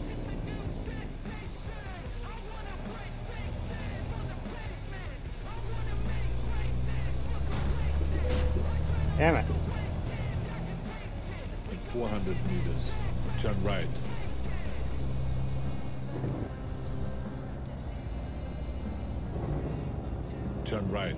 Damn it. In 400 meters, turn right. Turn right.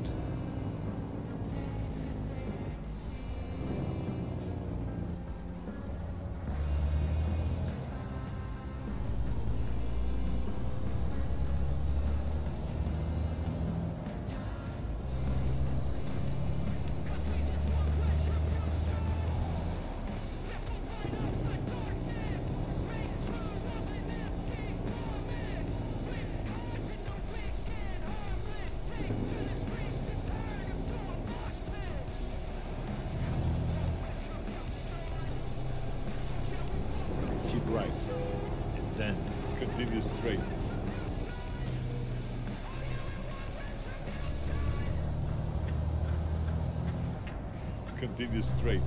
Keep right. And then continue straight. Continue straight.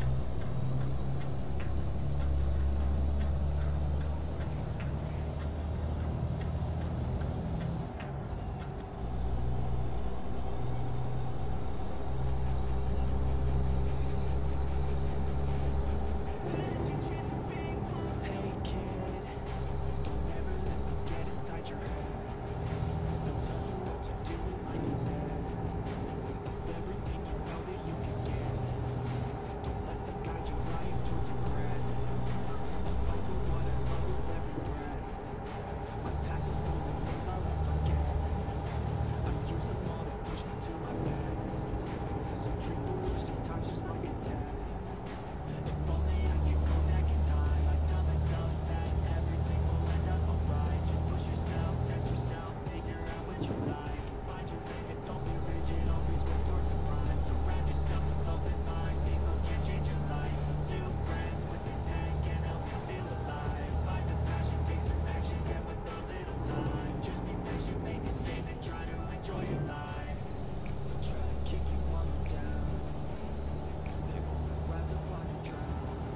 Hey kid, don't ever let me get inside your head. They'll tell you what to do in life instead of everything you know that you can get. Don't let them guide your life towards regret. I'll fight for what I love with every breath. My past is full of things I'll never forget. I use them all to push me to my best. So treat the worst of times just like a test. If only I could go back in time, I tell myself that everything will end up alright. Just push yourself, test yourself, figure out what you like. Find your limits, don't be rigid, always work towards a prime. Surround yourself with open minds, people can change your life. A few friends with intent can help you feel alive. Find a passion, take some action, get with a little time. Just be patient, make a statement, try to enjoy your life. They'll try to kick you while you're down. They won't rise up while you drown.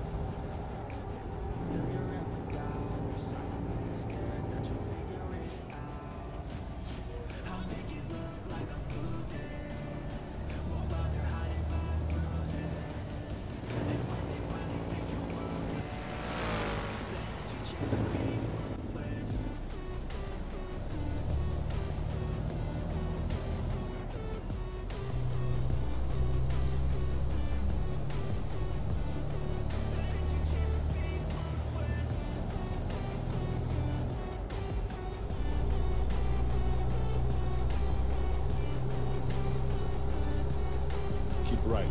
Feel your every doubt. You're silently scared that you'll figure it out. I'll make it look like I'm losing. Won't bother hiding my bruises. And when they finally make you worry, then it's your chance to be worthless. Keep right.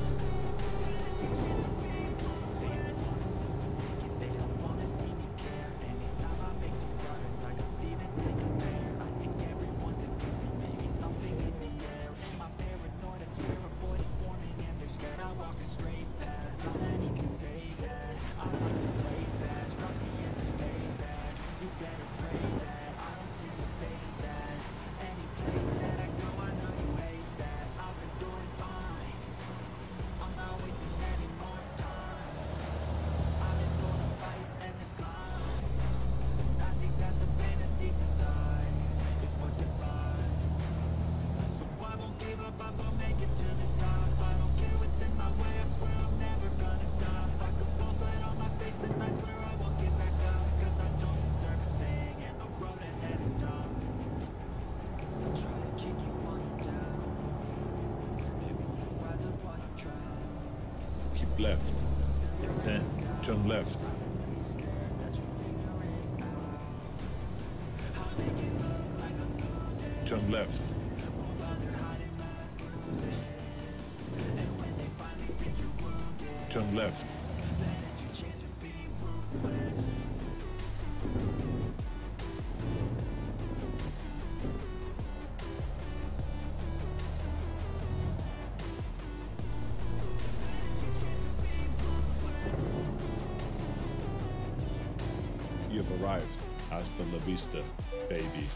They don't wanna see me care. Anytime I make some progress, I can see that they compare. I think everyone's against me, maybe something in the air. Am I paranoid? left, then turn left. Turn left. Turn left. You've arrived. Hasta la vista, baby.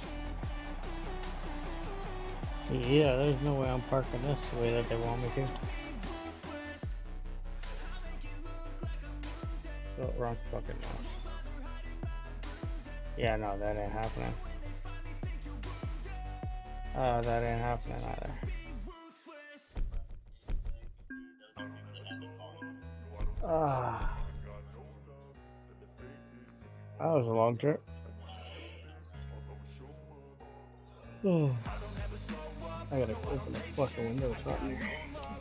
Yeah, there's no way I'm parking this the way that they want me to. Oh, wrong fucking mouse. Yeah, no, that ain't happening. That ain't happening either. That was a long trip. Oh. I gotta open the fucking window, it's not here.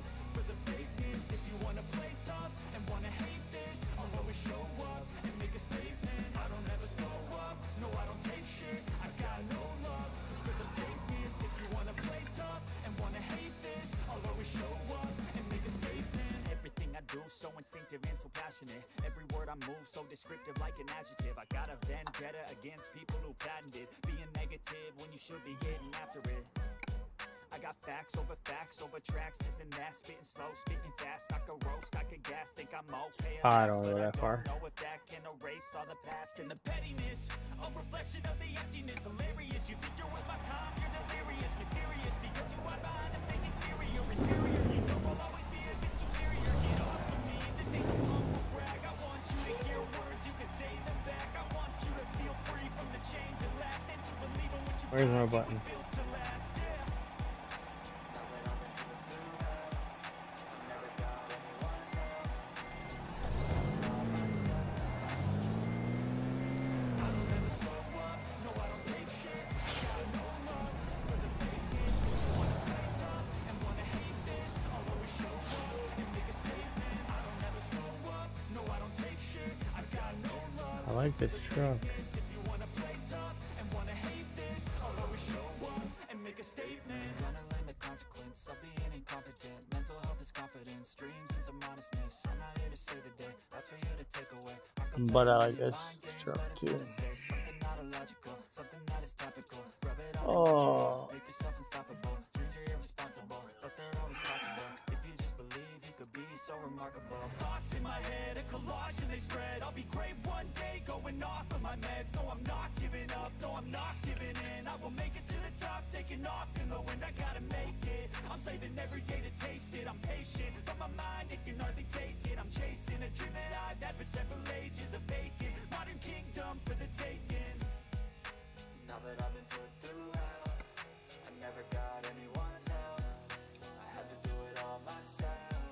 So instinctive and so passionate. Every word I move so descriptive like an adjective. I got a vendetta against people who patented being negative when you should be getting after it. I got facts over tracks, this and that, spitting slow, spitting fast. I could roast, I could gas, think I'm okay. I don't go that far. Know if that can erase all the past and the pettiness. A reflection of the emptiness, hilarious. You think you're worth my time, you're delirious, mysterious, because you hide behind a fake exterior. Inferior, you know I'll always be a bit superior. Get off of me, this ain't no humble brag. I want you to hear words, you can say them back. I want you to feel free from the chains that last, and to believe in what you Where's my button? built to last. I like this truck. But I like this truck too. Oh. So remarkable. Thoughts in my head, a collage and they spread. I'll be great one day, going off of my meds. No, I'm not giving up, no, I'm not giving in. I will make it to the top, taking off in the wind. I gotta make it, I'm saving every day to taste it. I'm patient, but my mind, it can hardly take it. I'm chasing a dream that I've had for several ages. A vacant, modern kingdom for the taking. Now that I've been put through hell, I never got anyone's help. I had to do it all myself.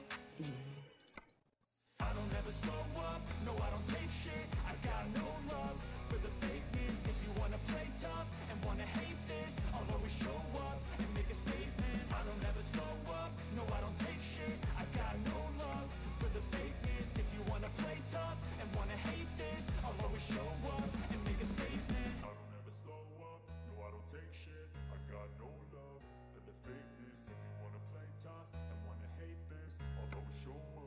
I don't ever slow up, no I don't take shit. I got no love for the fakeness. If you wanna play tough and wanna hate this, I'll always show up and make a statement. I don't ever slow up, no I don't take shit. I got no love for the fakeness. If you wanna play tough and wanna hate this, I'll always show up and make a statement. I don't ever slow up, no I don't take shit. I got no love for the fakeness. If you wanna play tough and wanna hate this, I'll always show up.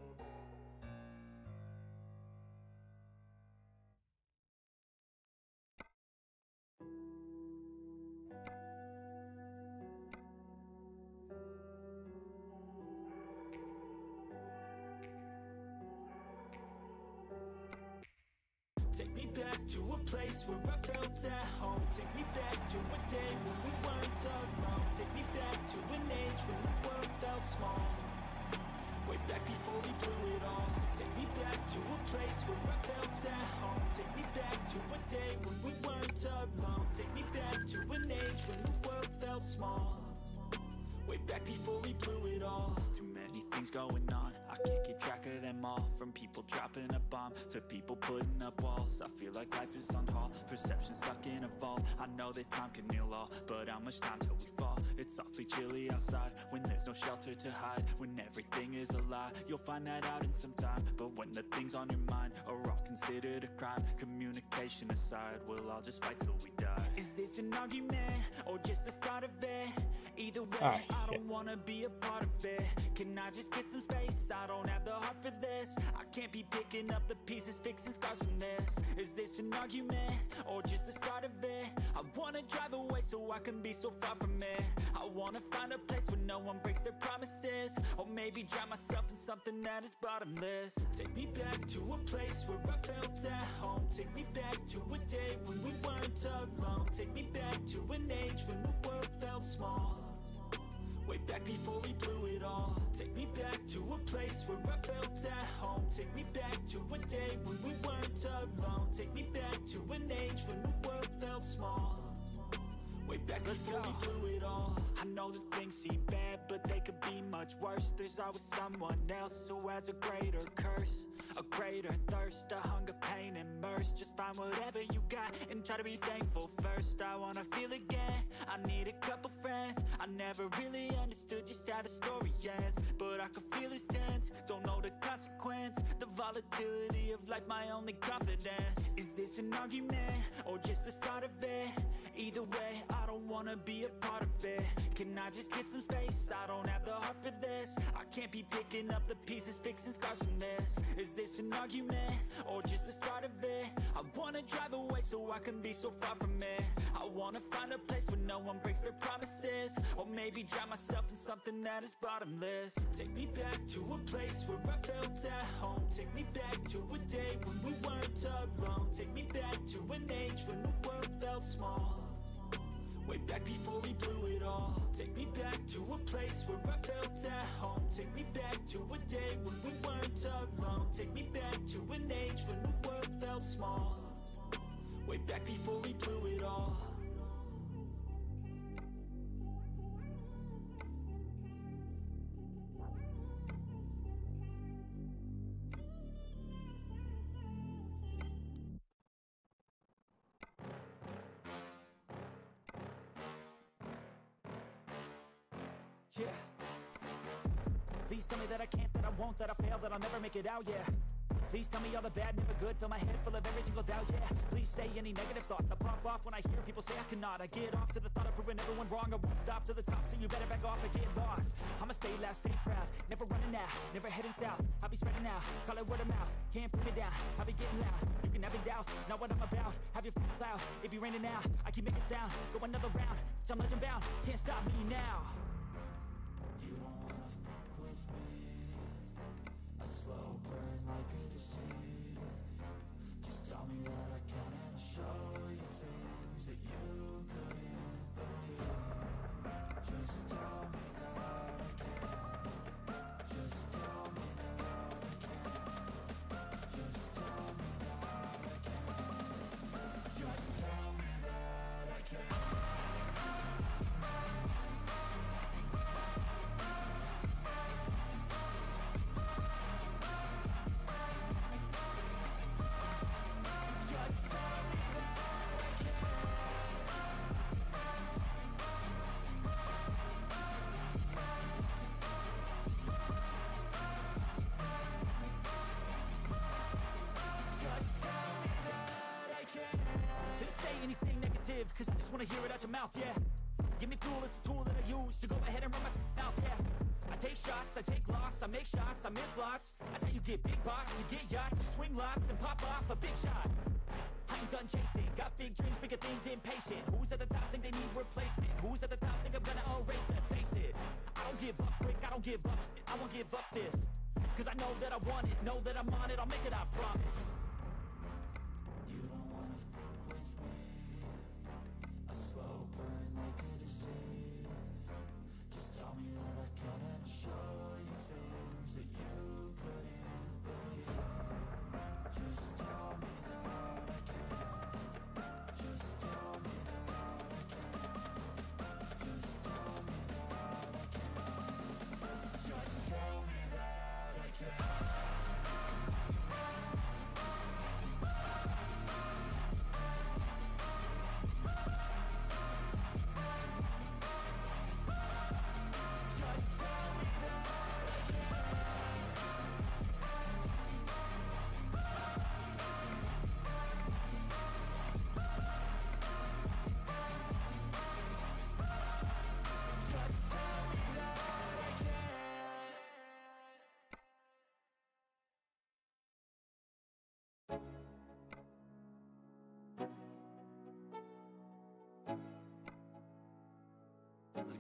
Take me back to a place where I felt at home. Take me back to a day when we weren't alone. Take me back to an age when the world felt small. Way back before we blew it all. Take me back to a place where I felt at home. Take me back to a day when we weren't alone. Take me back to an age when the world felt small. Way back before we blew it all. Too many things going on, I can't keep track of them all. From people dropping a bomb to people putting up walls. I feel like life is on hold, perception stuck in a vault. I know that time can heal all, but how much time till we fall? It's awfully chilly outside when there's no shelter to hide. When everything is a lie, you'll find that out in some time. But when the things on your mind are all considered a crime, communication aside, we'll all just fight till we die. Is this an argument or just the start of it? Either way, I don't wanna be a part of it. Can I just get some space? I don't have the heart for this. I can't be picking up the pieces, fixing scars from this. Is this an argument or just the start of it? I wanna drive away so I can be so far from it. I wanna find a place where no one breaks their promises, or maybe drown myself in something that is bottomless. Take me back to a place where I felt at home. Take me back to a day when we weren't alone. Take me back to an age when the world felt small, way back before we blew it all. Take me back to a place where I felt at home. Take me back to a day when we weren't alone. Take me back to an age when the world felt small, way back before we blew it all. I know that things seem bad, but they could be much worse. There's always someone else who has a greater curse, a greater thirst, a hunger, pain, and mercy. Just find whatever you got and try to be thankful first. I wanna feel again, I need a couple friends. I never really understood just how the story ends, but I can feel it's tense, don't know the consequence. The volatility of life, my only confidence. Is this an argument or just the start of it? Either way, I don't wanna be a part of it. Can I just get some space? I don't have the heart for this. I can't be picking up the pieces, fixing scars from this. Is this an argument or just the start of it? I wanna drive away so I can be so far from it. I wanna find a place where no one breaks their promises, or maybe drown myself in something that is bottomless. Take me back to a place where I felt at home. Take me back to a day when we weren't alone. Take me back to an age when the world felt small, way back before we blew it all. Take me back to a place where I felt at home. Take me back to a day when we weren't alone. Take me back to an age when the world felt small, way back before we blew it all. Yeah. Please tell me that I can't, that I won't, that I fail, that I'll never make it out, yeah. Please tell me all the bad, never good, fill my head full of every single doubt, yeah. Please say any negative thoughts, I pop off when I hear people say I cannot. I get off to the thought of proving everyone wrong, I won't stop to the top, so you better back off and get lost. I'ma stay loud, stay proud, never running out, never heading south. I'll be spreading out, call it word of mouth, can't put me down, I'll be getting loud. You can have it douse, not what I'm about, have your cloud, it be raining now, I keep making sound, go another round, I'm legend bound, can't stop me now. You don't wanna fuck with me, a slow burn like a disease. Just tell me that I can and I'll show you things that you couldn't believe. Just tell me that I can. Just tell me that I can. Just tell me that I can. Just tell me that I can. Cause I just wanna hear it out your mouth, yeah. Give me fuel, it's a tool that I use to go ahead and run my mouth, yeah. I take shots, I take loss, I make shots, I miss lots. That's how you get big box, you get yachts, you swing lots and pop off a big shot. I ain't done chasing, got big dreams, bigger things, impatient. Who's at the top think they need replacement? Who's at the top think I'm gonna erase them? Face it, I don't give up quick, I don't give up shit, I won't give up this. Cause I know that I want it, know that I'm on it, I'll make it, I promise. You don't wanna fuck with me, a slow burn like a disease. Just tell me that I can and I'll show you things that you couldn't believe. Just tell me that I can. Just tell me that I can. Just tell me that I can. Just tell me that I can.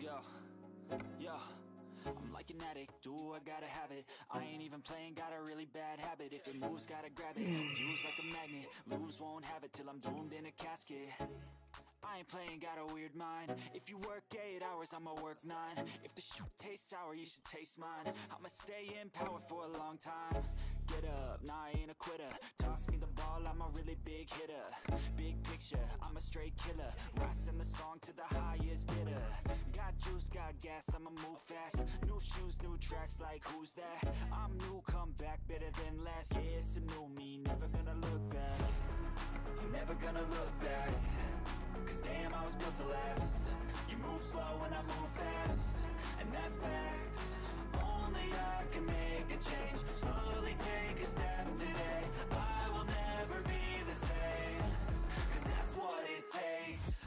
Yo, I'm like an addict, do I gotta have it. I ain't even playing, got a really bad habit. If it moves, gotta grab it. Fuse like a magnet, lose, won't have it till I'm doomed in a casket. I ain't playing, got a weird mind. If you work 8 hours, I'ma work 9. If the shit tastes sour, you should taste mine. I'ma stay in power for a long time. Get up, nah, I ain't a quitter. Toss me the ball, I'm a really big hitter. Big picture, I'm a straight killer. Rising the song to the highest bidder. Got juice, got gas, I'ma move fast. New shoes, new tracks, like who's that? I'm new, come back, better than last. Yeah, it's a new me, never gonna look back. I'm never gonna look back. Cause damn, I was built to last. You move slow and I move fast, and that's facts. Only I can make a change. Slowly take a step today. I will never be the same. Cause that's what it takes.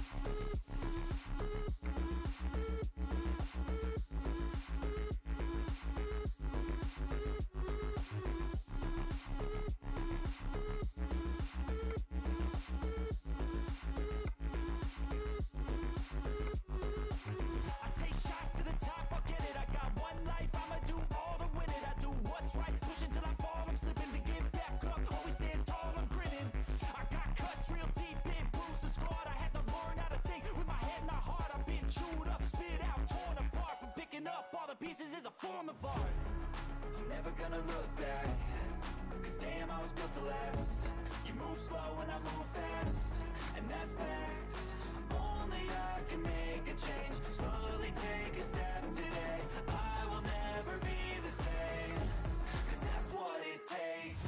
Pieces is a form of art. I'm never gonna look back. Cause damn, I was built to last. You move slow and I move fast, and that's facts. Only I can make a change. Slowly take a step today. I will never be the same. Cause that's what it takes.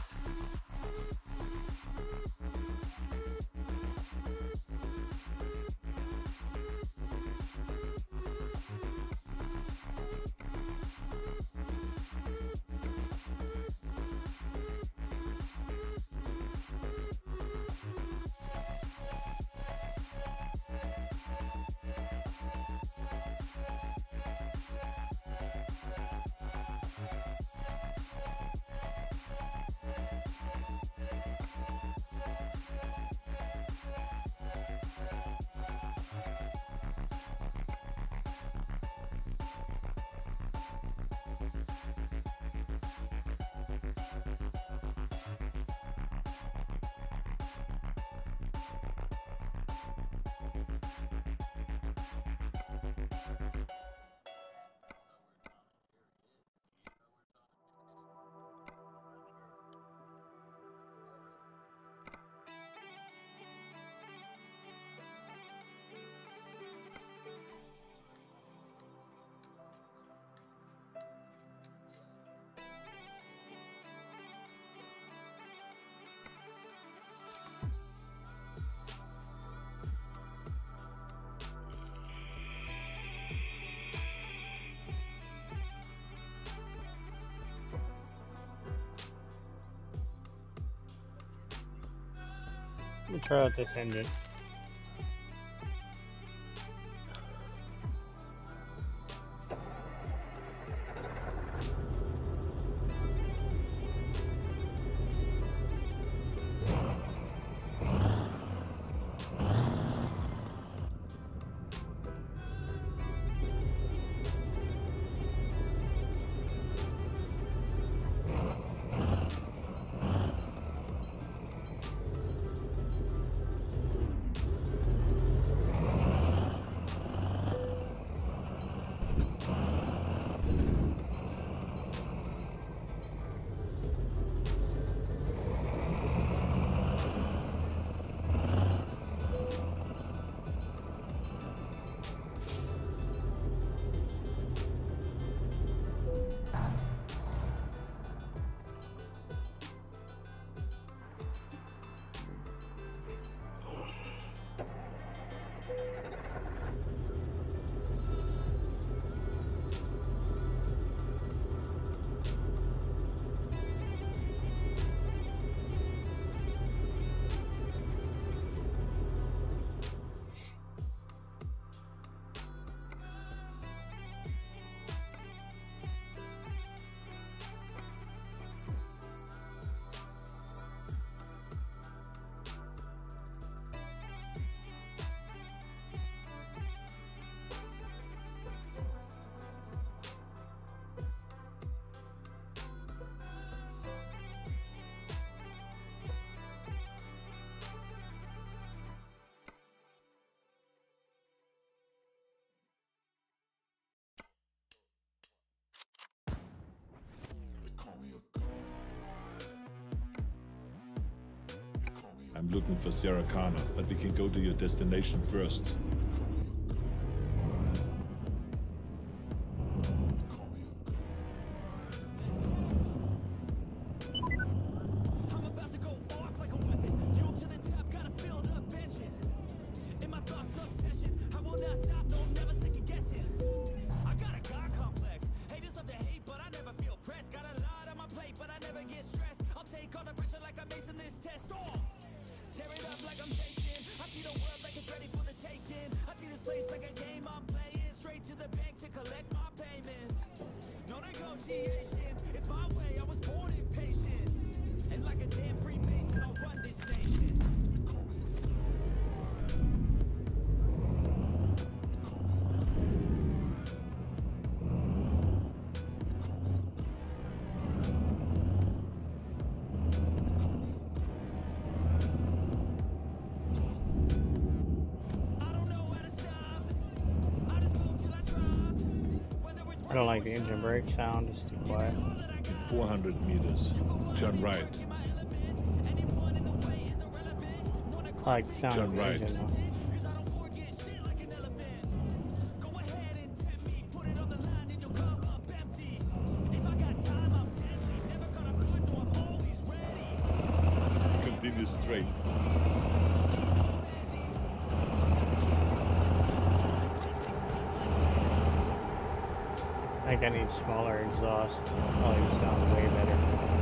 Let me try out this engine. I'm looking for Sarah Connor, but we can go to your destination first. I'm about to go off like a weapon. Fuel to the top, got a filled up engine. In my thoughts, obsession. I will not stop, no, never second guessing. I got a God complex. Haters love to hate, but I never feel pressed. Got a lot on my plate, but I never get stressed. I'll take all the pressure like I'm acing this test. Oh, tear it up like I'm chasing. I see the world like it's ready for the taking. I see this place like a game I'm playing. Straight to the bank to collect my payments. No negotiations, it's my way. I was born impatient. And like a damn Freemason, I'll run this nation. I don't know how to stop. I just go till I drop. Whether it's I don't like the engine brake sound, it's too quiet. In 400 meters, turn right. I like the sound Turn of the right. engine though. Cause I don't forget shit like an elephant. Go ahead and tempt me, put it on the line and you'll come up empty. If I got time, I'm deadly. Never gonna front, no, I'm always ready. Continue straight. I think I need smaller exhaust. Probably sound way better.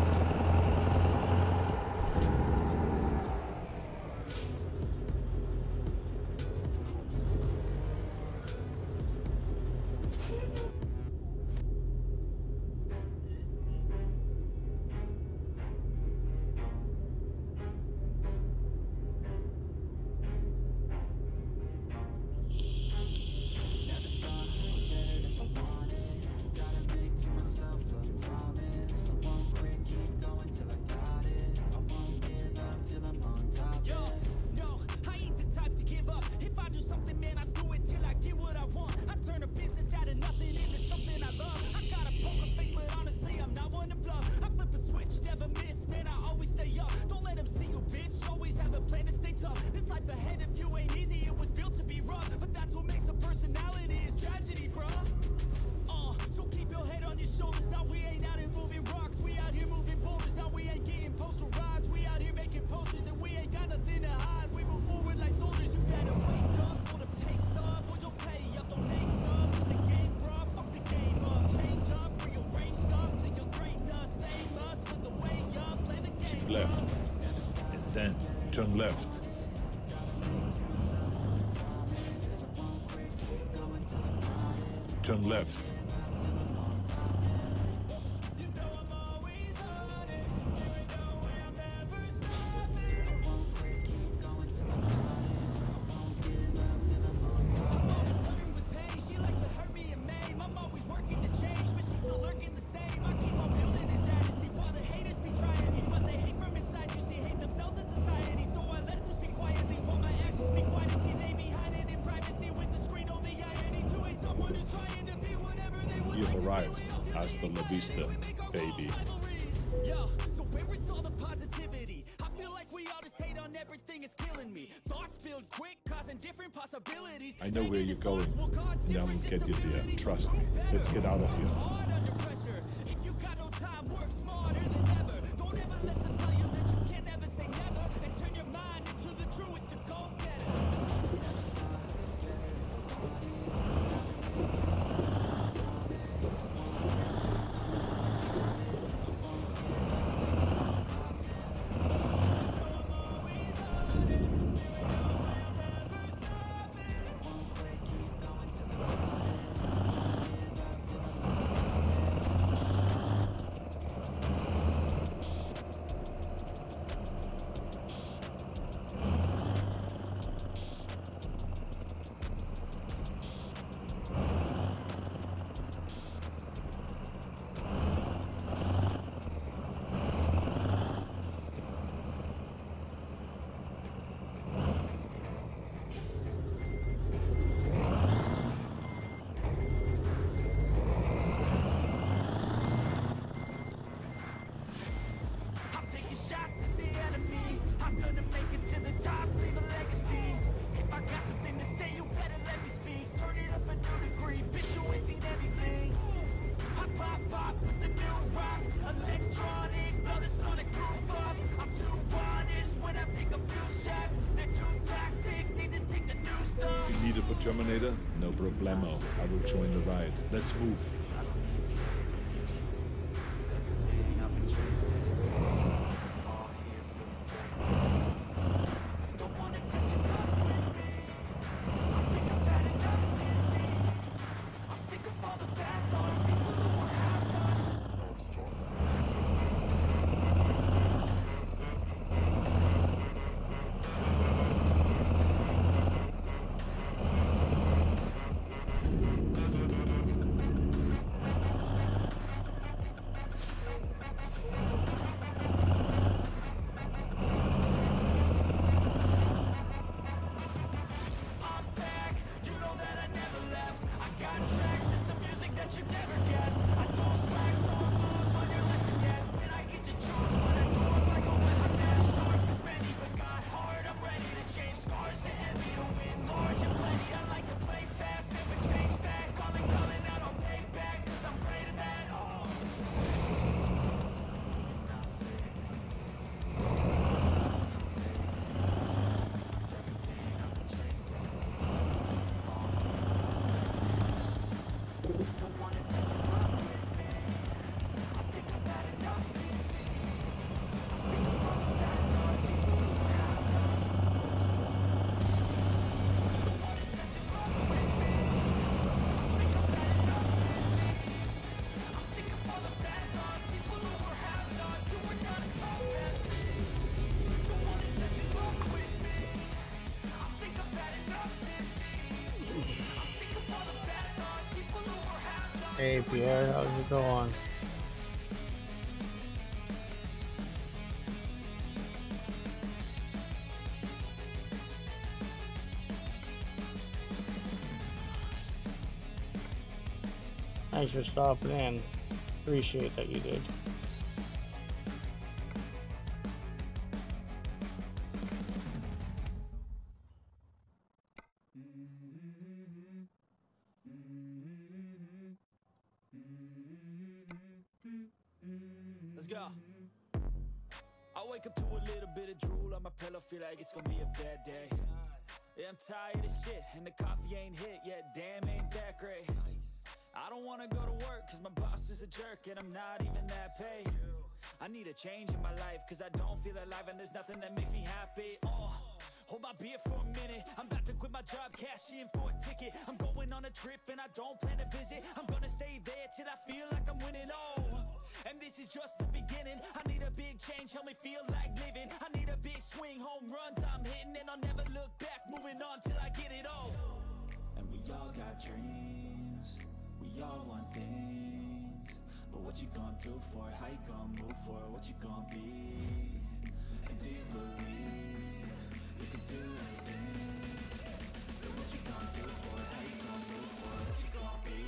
Never stop, I'll get it if I want it. Gotta make to myself a promise. I won't quit, keep going till I got it. I won't give up till I'm on top. Yo, no, I ain't the type to give up. If I do something, man, I do it till I get what I want. I turn a business out of nothing into something I love. I got a poker face, but honestly, I'm not one to bluff. I flip a switch, never miss, man, I always stay up. Don't let them see you, bitch. Always have a plan to stay tough. This life ahead of you ain't easy, it was built to be rough. But that's what makes a personality is tragedy, bruh. So keep your head on your shoulders. Now we ain't out here moving rocks. We out here moving boulders. Now we ain't getting posterized. We out here making posters and we ain't got nothing to hide. We move forward like soldiers. You better wake up for the pay stub or you'll pay up. Don't make love to the game, bruh. Fuck the game up. Change up, rearrange stuff to your greatness. Famous with the way up. Play the game. Left. And then turn left. Turn left. You know I'm always honest. There ain't no way I'm ever stopping. I'm always flirting with pain. She like to hurt me and maim. I'm always working to change, but she's still lurking the same. I keep on building a dynasty while the haters be trying me, but they hate from inside. You see, hate themselves in society, so I let them speak quietly while my actions speak quietly. See, they be hiding in privacy with the screen. Oh, the irony to hate someone who's trying to be whatever they would You've like to be. arrived. Hasta la vista, baby. Yo, so where is all the positivity? I feel like we all just hate on everything, it's killing me. Thoughts build quick, causing different possibilities. I know where you're going, and I will get you there. Trust me. Let's get out of here. Hard under pressure. If you got no time, work smarter than ever. Don't ever let them tell you that you can't ever say never. And turn your mind into the truest to go getter. Never stop, get it if I want it. Gotta make to myself a promise. I won't quit, keep going till I got it. I won't give up till I'm on top. I'm always honest. There ain't no way I'm ever stopping. I won't quit, keep going till I got it. I won't give up till I'm on top. take a few shots. They're too toxic, need to take the noose off. You need it for Terminator? No problemo. I will join the ride. Let's move. Hey Pierre, how's it going? Thanks for stopping in. Appreciate that you did. Let's go. I wake up to a little bit of drool on my pillow, feel like it's gonna be a bad day. Yeah, I'm tired of shit, and the coffee ain't hit yet, damn, ain't that great. I don't wanna go to work, cause my boss is a jerk, and I'm not even that paid. I need a change in my life, cause I don't feel alive, and there's nothing that makes me happy. Hold my beer for a minute, I'm about to quit my job, cash in for a ticket. I'm going on a trip, and I don't plan to visit. I'm gonna stay there till I feel like I'm winning, and this is just the beginning. I need a big change, help me feel like living. I need a big swing, home runs I'm hitting, and I'll never look back, moving on till I get it all. And we all got dreams, we all want things, but what you gonna do for it? How you gonna move for it? What you gonna be? And do you believe you can do anything? But what you gonna do for it? How you gonna move for it? What you gonna be?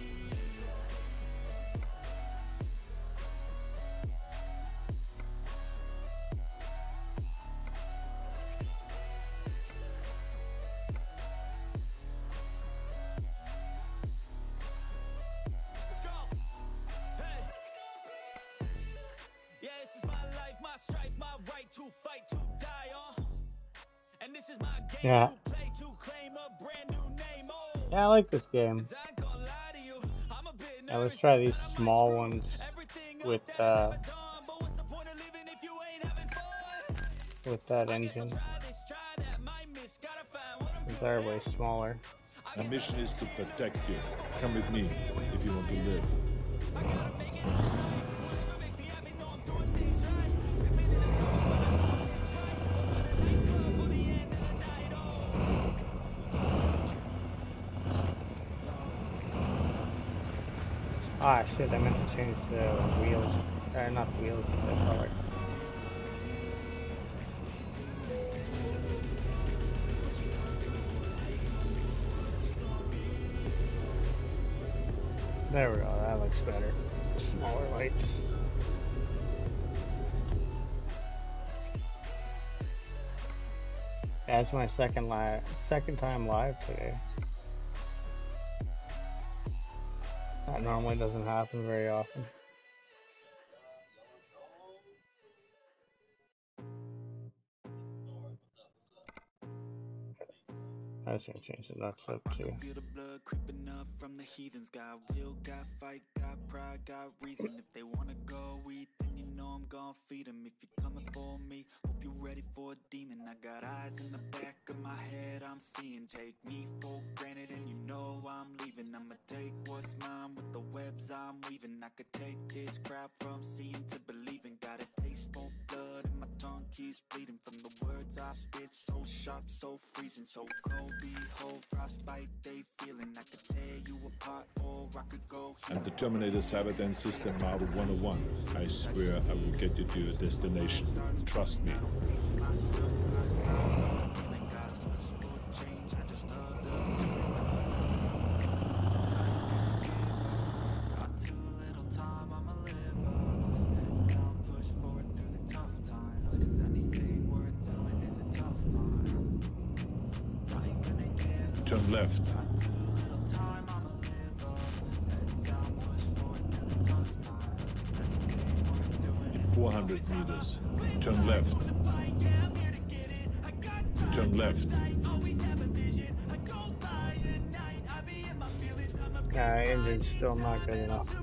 To fight, to die on. And this is my game to play, to claim a brand new name. Yeah, I like this game. Yeah, let's try these small ones with that engine. They're way smaller. My mission is to protect you. Come with me if you want to live. Ah shit, I meant to change the wheels. Not the wheels, the color. There we go, that looks better. Smaller lights. That's my second time live today. That normally doesn't happen very often. I was gonna change the nuts up too. Feel the blood creeping up from the heathens. Got will, got fight, got pride, got reason. If they wanna go eat, then you know I'm gon' feed them. If you're coming for me, hope you're ready for a demon. I got eyes in the back of my head, I'm seeing. Take me for granted and you know I'm leaving. I'ma take what's mine with the webs I'm weaving. I could take this crowd from seeing to believing. Got a taste for blood and my tongue keeps bleeding from the words I spit. So sharp, so freezing, so cold. Behold, frostbite they feeling. I could tear you apart or I could go here. And the Terminator Cyberdyne System Model 101. I swear I will get you to your destination. Trust me. Turn left. 400 meters. Turn left. Turn left. Nah, engine's still not good enough.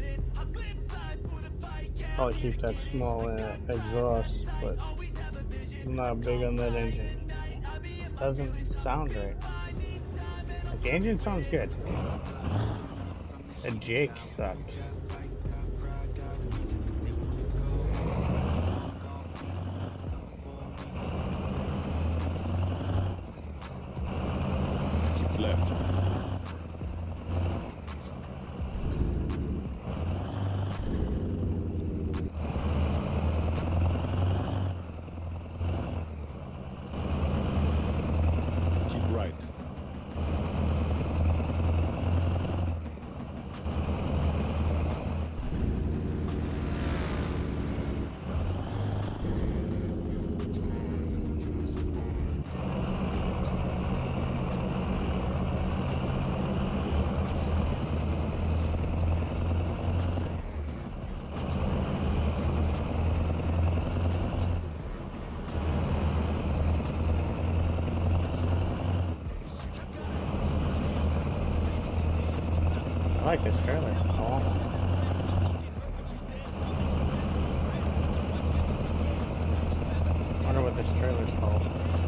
Probably keep that small exhaust, but I'm not big on that engine. Doesn't sound right. The engine sounds good. The Jake sucks. Keep left. Keep right. I like this trailer. Oh. I wonder what this trailer's called.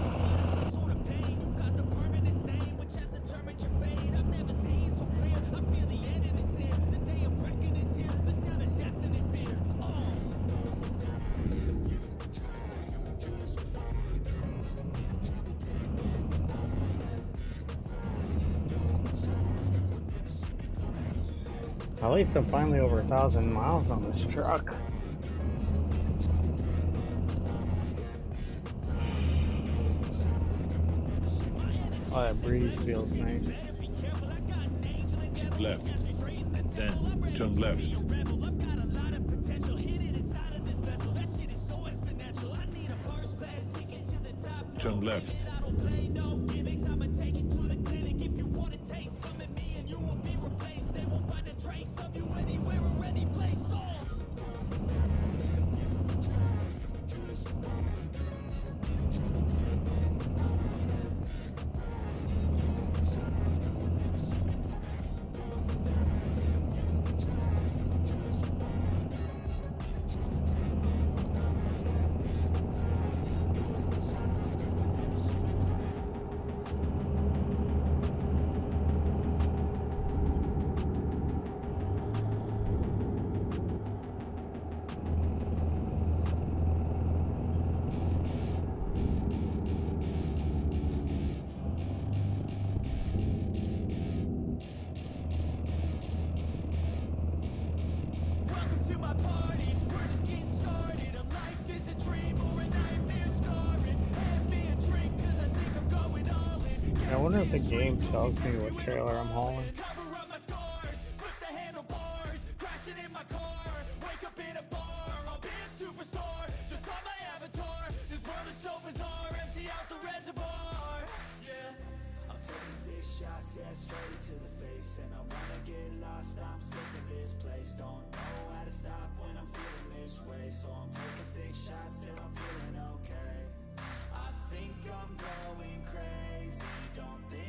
At least I'm finally over 1,000 miles on this truck. Oh, that breeze feels nice. Keep left. Then turn left. Turn left. To my party, we're just getting started. A life is a dream or a nightmare scarring. Hand me a drink, cause I think I'm going all in. I wonder if the game tells me what trailer I'm hauling. Cover up my scars, flip the handlebars, crashing in my car, wake up in a bar. I'll be a superstar, just on my avatar. This world is so bizarre, empty out the reservoir. Yeah, I'm taking 6 shots, yeah, straight to the face. And I wanna get lost, I'm sick of this place. Don't know how to stop when I'm feeling this way. So I'm taking 6 shots till I'm feeling okay. I think I'm going crazy, don't think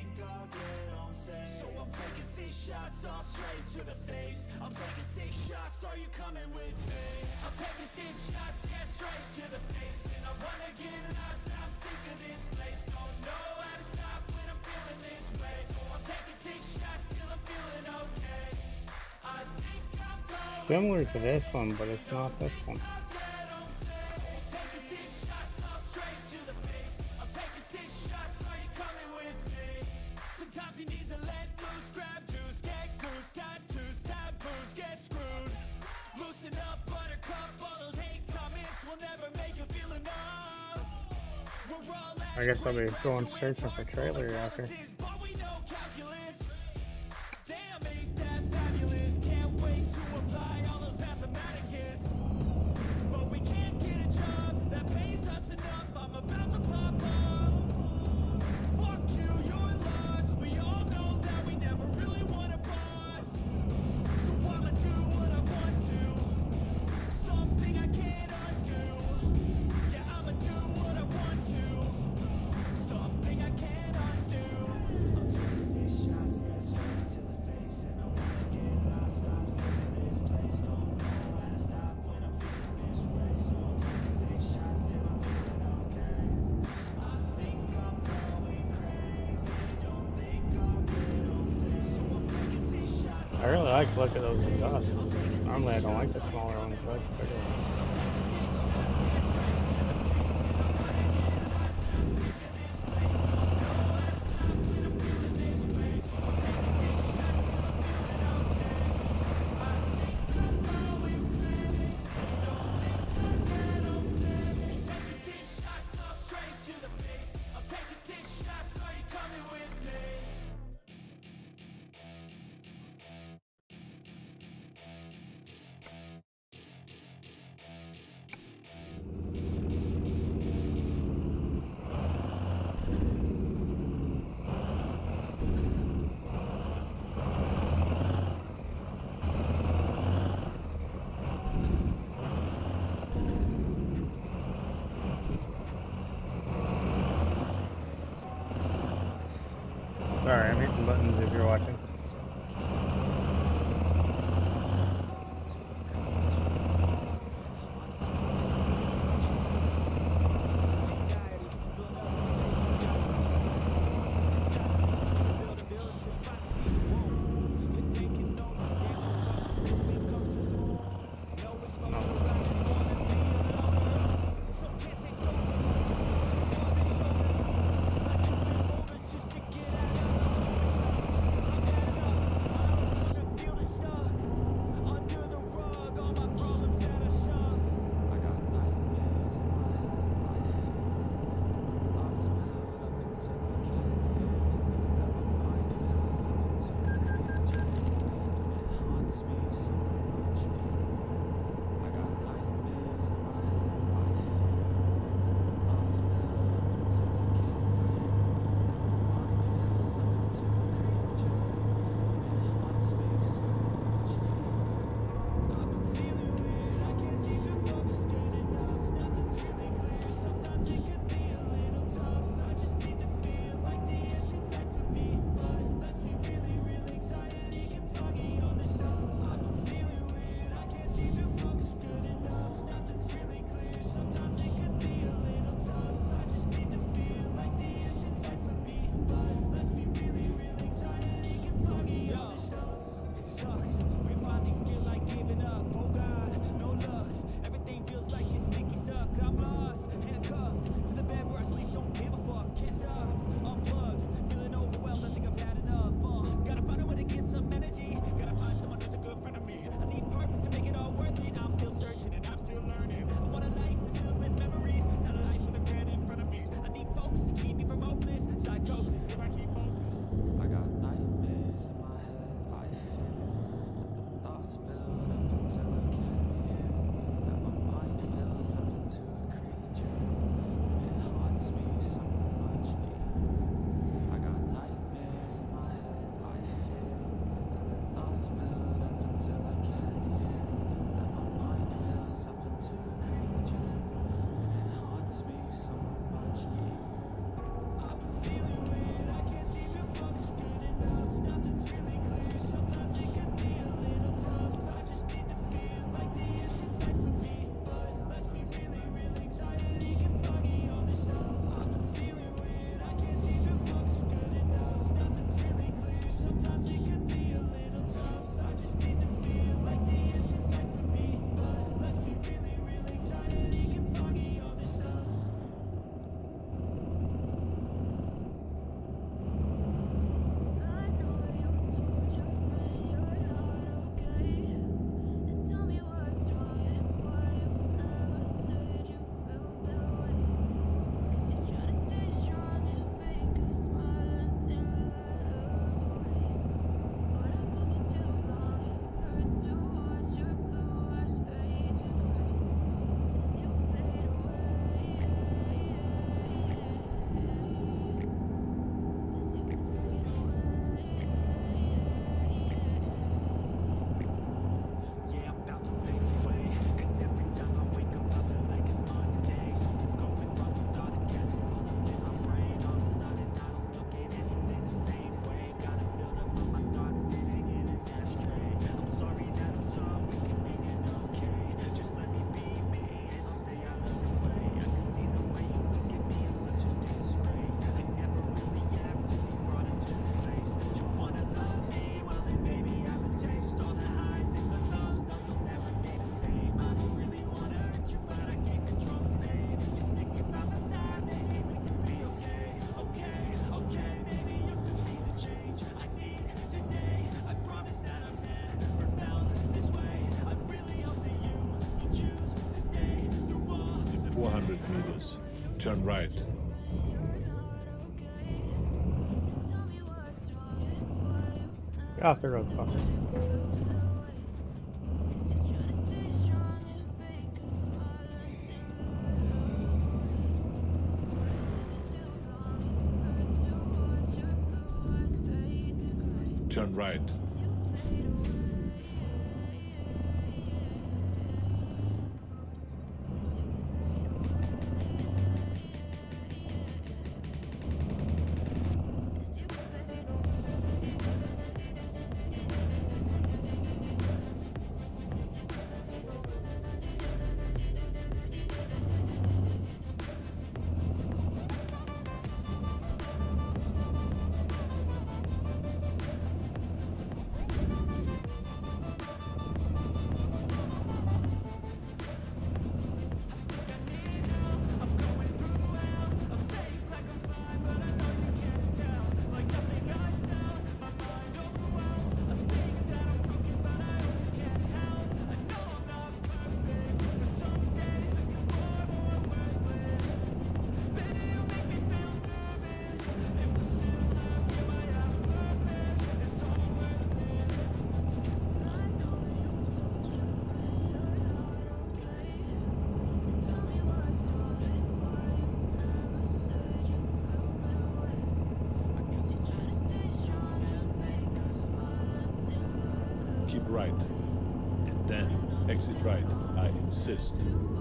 shots all straight to the face. I'm taking 6 shots, are you coming with me? I'm taking 6 shots, yeah, straight to the face. And I wanna get lost, I'm sick of this place. Don't know how to stop when I'm feeling this way. So I'm taking 6 shots till I'm feeling okay. I think I'm going Similar to this one, but it's not this one. taking 6 shots all straight to the face. I'm taking 6 shots, are you coming with me? Sometimes you need to let loose, grab juice, get goose, tattoos, taboos, get screwed. Loosen up, buttercup, all those hate comments will never make you feel enough. We're all I guess I'll be adequate going graduates searching for of trailer all after. classes, but we know calculus. Damn, ain't that fabulous? Can't wait to apply all those mathematicus. But we can't get a job that pays us enough. I'm about to pop off. Fuck you, you're lost. We all know that we never really want a boss. So I'ma do what I want to. Something I can't undo. Yeah, I'ma do what I want to. Something I can't undo. I'm taking 6 shots, yeah, straight to the face. And I wanna get lost, I'm sick of this place. Don't know how to stop when I'm feeling this way. So I'm taking 6 shots till I'm feeling okay. I think I'm going crazy. Don't think I'll get on safe. So I'm taking 6 shots. I really like to look at those in dust. Normally I don't like the smaller ones, but I like the bigger ones. 400 meters. Turn right. Get off the road, fucker. Turn right. Keep right. And then exit right. I insist.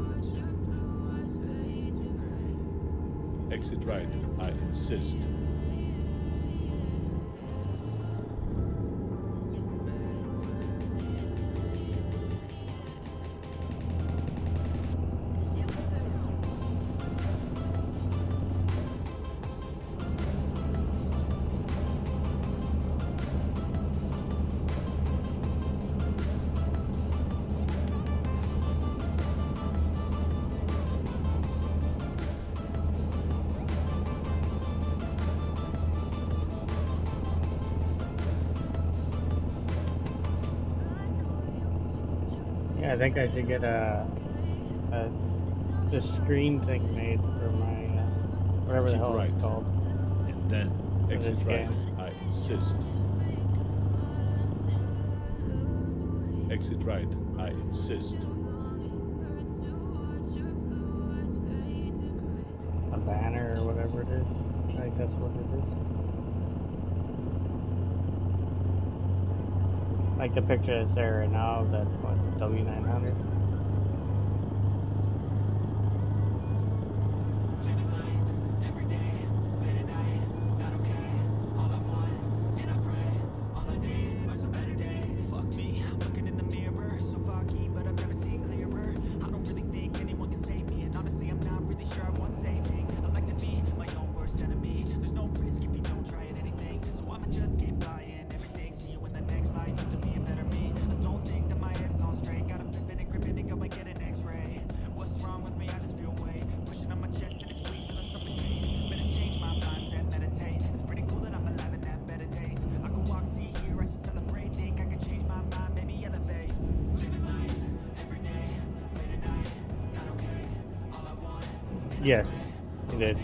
Exit right. I insist. Yeah, I think I should get this screen thing made for my whatever the Keep hell right. it's called. And then exit this right. game. I insist. Exit right. I insist. A banner or whatever it is. I think that's what it is. Like the picture that's there right now of that W900. Fuck me, I'm looking in the mirror, so foggy, but I've never seen clearer. I don't really think anyone can save me, and honestly, I'm not really sure I want saving. I like to be my own worst enemy. There's no risk if you don't try at anything, so I'ma just keep buying everything. See you in the next life, to be a better me. I don't think that my head's on straight. Gotta flip it and grip it and go and get an X-ray. What's wrong with me? I just feel weight pushing on my chest and it squeezes till I suffocate. Better change my mindset, meditate. It's pretty cool that I'm alive and have better days. I could walk, see, hear, I should celebrate. Think I could change my mind, maybe elevate. Living life every day, late at night, not okay. All I want. Yes, you did.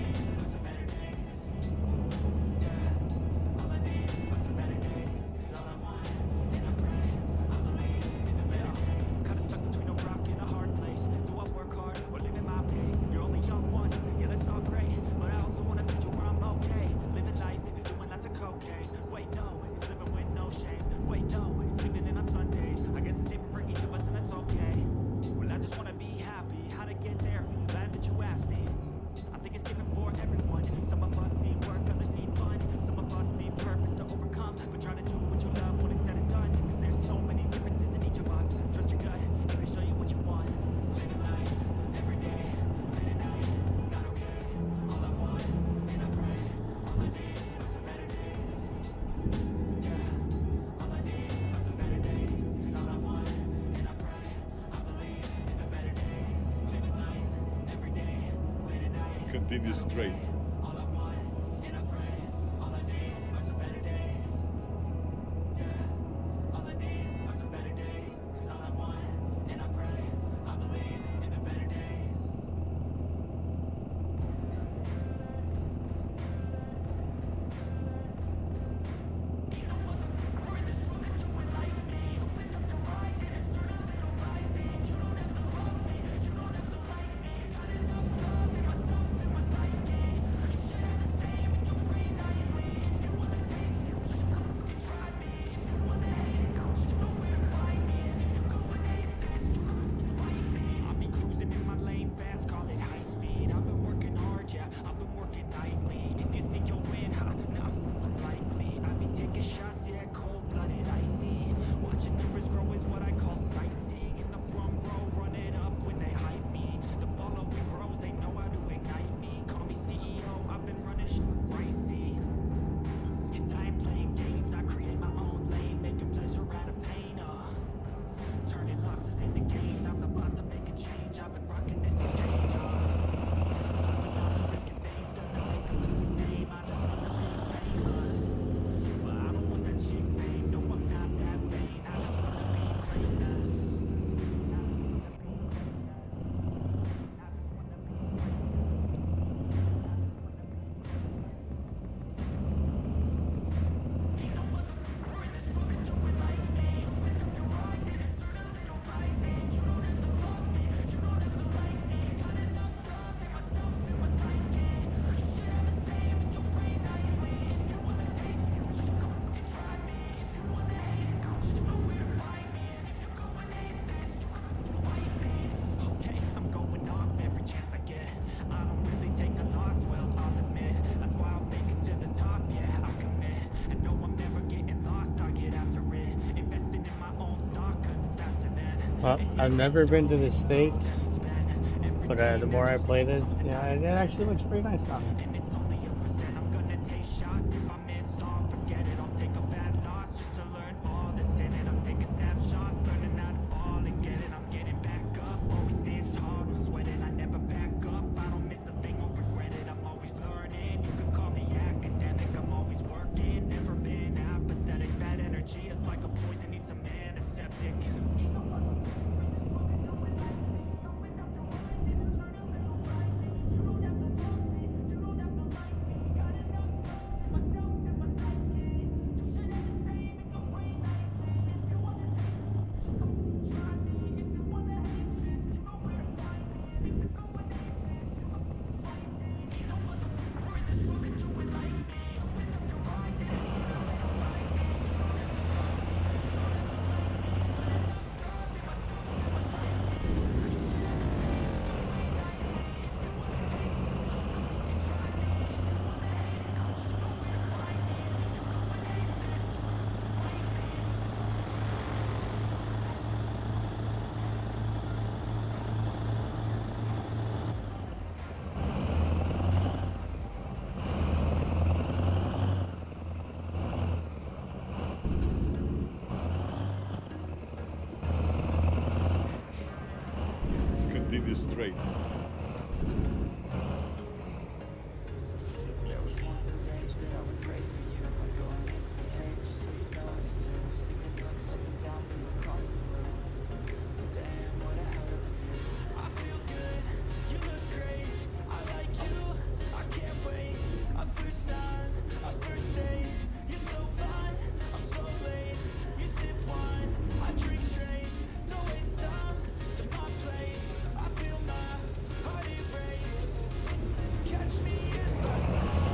Kinda stuck between a rock and a hard place. Do I work hard or live at my pace? You're only young once, yeah, that's all great. But I also want a future where I'm okay. Living life is doing lots of cocaine. Wait, no, it's living with no shame. Wait, no, it's sleeping in on Sundays. I guess it's different for each of us, and that's okay. Well, I just wanna be happy. How to get there? Glad that you asked me. I think it's different for everyone. Some of us need work, others need fun. Some of us need purpose to overcome. But try to do what you love when it's said and done. Cause there's so many differences in each of us. Trust your gut, it can show you what you want. Living life, every day, late at night, not okay. All I want, and I pray, all I need are some better days. Yeah, all I need are some better days. Cause all I want, and I pray, I believe in a better day. Living life, every day, late at night. Continue straight. All I want, and I pray, all I need are some better days. Yeah, all I need are some better days. Cause all I want, and I pray, I believe in the better days. I've never been to the States, but the more I play this, yeah, it actually looks pretty nice down there. Continue straight. There was once a day that I would pray for you. I'd go and misbehave just so you notice too. Sneaking looks up and down from across the room. Damn, what a hell of a view. I feel good, you look great. I like you, I can't wait. A first time, a first date. You're so fine, I'm so late. You sip wine, I drink straight. Don't waste time to my place. I feel my heart erase. So catch me if I fall.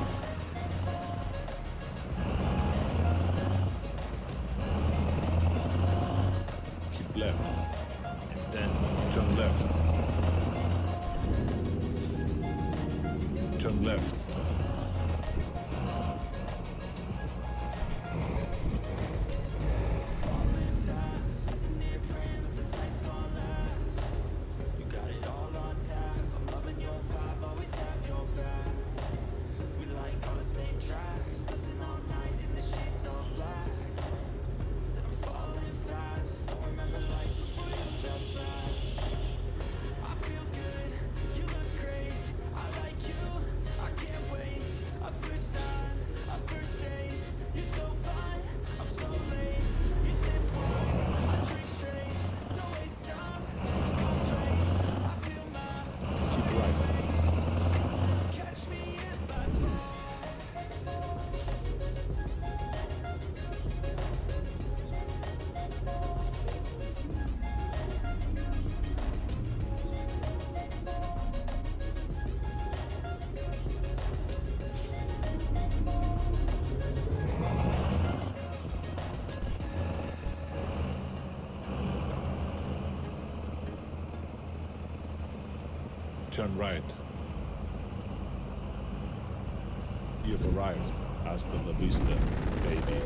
Keep left. And then turn left. Turn left. Falling fast, sitting here praying that this night's gonna last. You got it all on tap, I'm loving your vibe, always have your back. We like all the same tracks, listen all night in the sheets all black. Said I'm falling fast, don't remember life before you got fast. I feel good, you look great, I like you, I can't wait. A first time, a first date, you're so fine, I'm so late. You sip wine, I drink straight, don't waste time, to my place. I feel my Keep right. so catch me if I fall. Turn right. You've arrived. Hasta la vista, baby.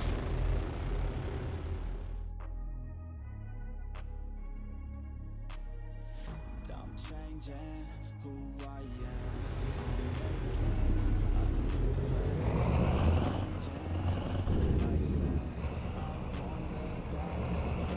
I'm changing who I am. I'm making a new plan. Changing who I am. I won't look back.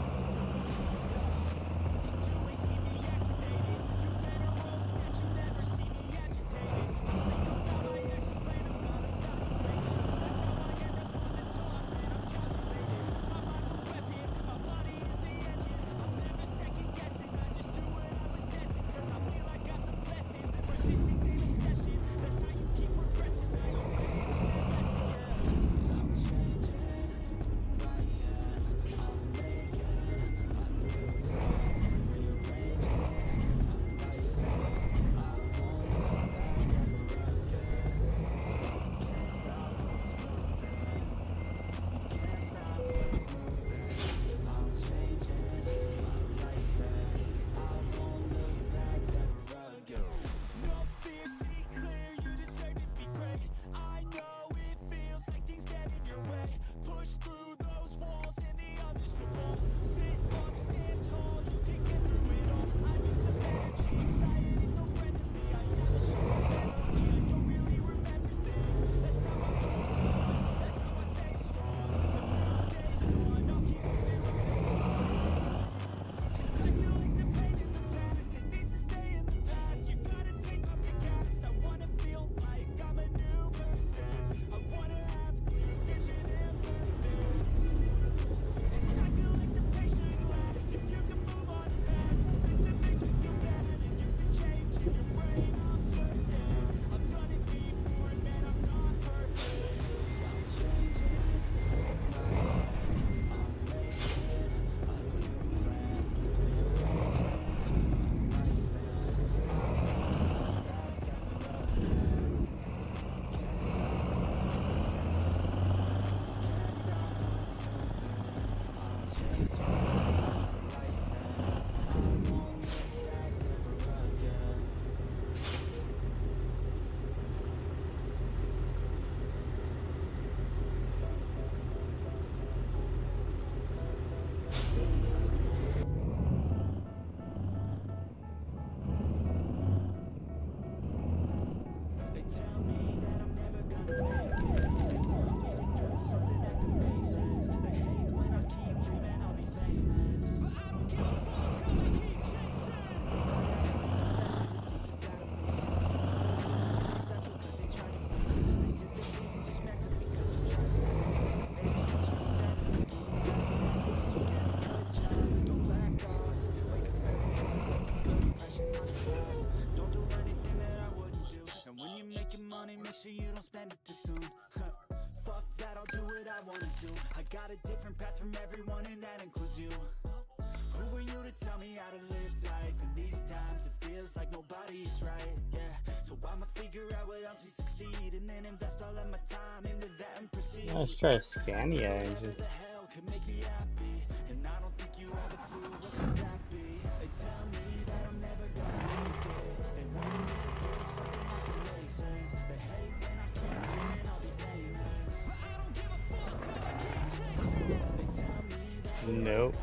You ain't see me activated. You better hope that you never see me agitated. I think about my actions, playing about evaluated. That's how I end up on the top, man. I'm calculated. My mind's a weapon, my body is the engine. I'm never second guessing. I just do what I was destined. 'Cause I feel I got the blessing. Persistence and obsession. That's how you keep progressing. Now you're ready. sure you don't spend it too soon. Fuck that, I'll do what I wanna do. I got a different path from everyone and that includes you. Who are you to tell me how to live life? In these times it feels like nobody is right, yeah. So I'ma figure out what else we succeed, and then invest all of my time into that and proceed. Let's try Scania engine. The hell could make me happy, and I don't think you have a clue what could that be. They tell me that I'm never gonna make it. They want me to do something that can make sense. They hate when I keep dreaming I'll be famous, but I don't give a fuck, I'ma keep chasing. They tell me that Nope.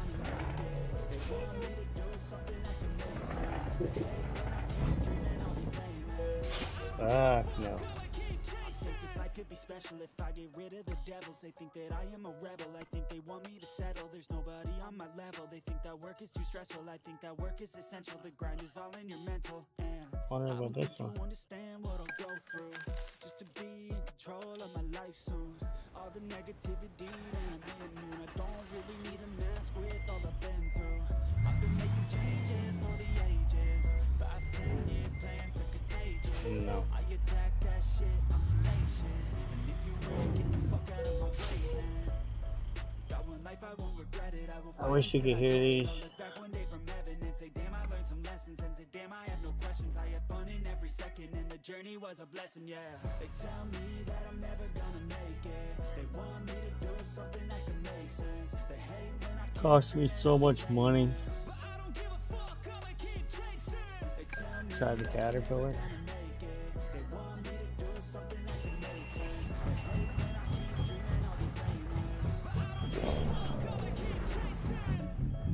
No. This life could be special if I get rid of the devils. They think that I am a rebel. I think they want me to settle. There's nobody on my level. They think that work is too stressful. I think that work is essential. The grind is all in your mental. And Wonder about this one. you understand what I'll go through just to be in control of my life soon. All the negativity and I'm immune. I don't really need a mask with all I've been through. I've been making changes for the ages. 5-10 year plans are contagious. No. I attack that shit, I'm tenacious. And if you ain't, get the fuck out of my way then. Got one life, I won't regret it. I will I wish you could hear these. I'll look back one day from heaven and say, damn, I learned some lessons. And say, damn, I had no questions. I had fun in every second, and the journey was a blessing, yeah. They tell me that I'm never gonna make it. They want me to do something that can make sense. They hate when I keep Cost me so much money. but I don't give a fuck, I'ma keep chasing. They tell me Try the Caterpillar. make it. They want me to do something that can make sense. They hate when I keep dreaming I'll be famous, but I don't give a fuck, I'ma keep chasing.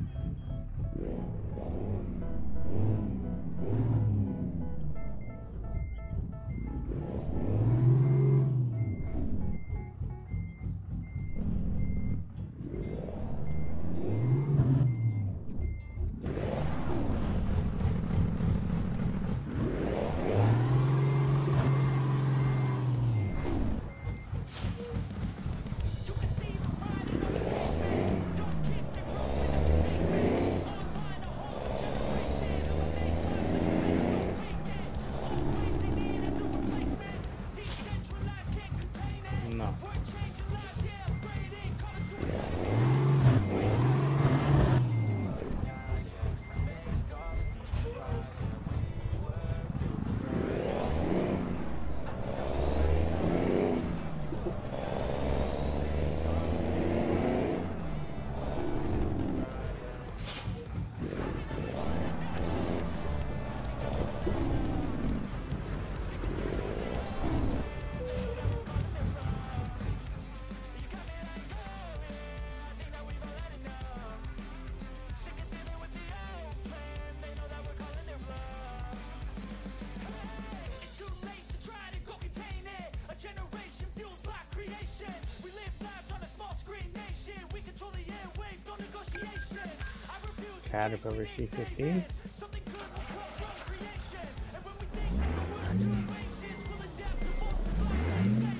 No. It's too late to try to go contain it. A generation fueled by creation. We live lives on a small screen nation. We control the airwaves, no negotiation. I refuse to Caterpillar C15. something good will come from creation. And when we think that the world's too anxious, we'll adapt to multiply.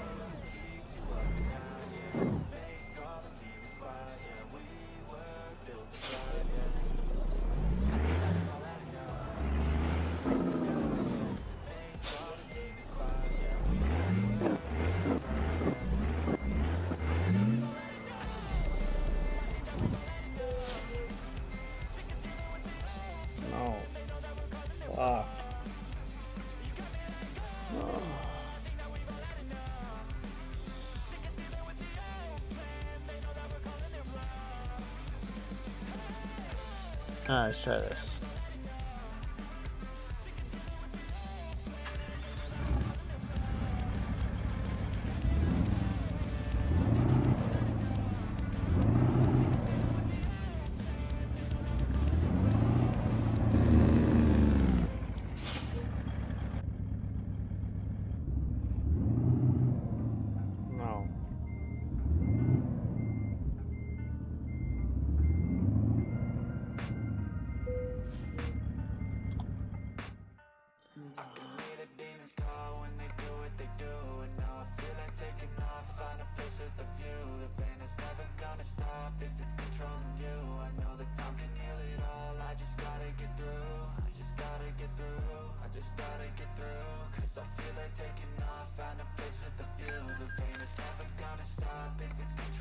No. Fuck. Let's try this. No.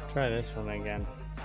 Try this one again.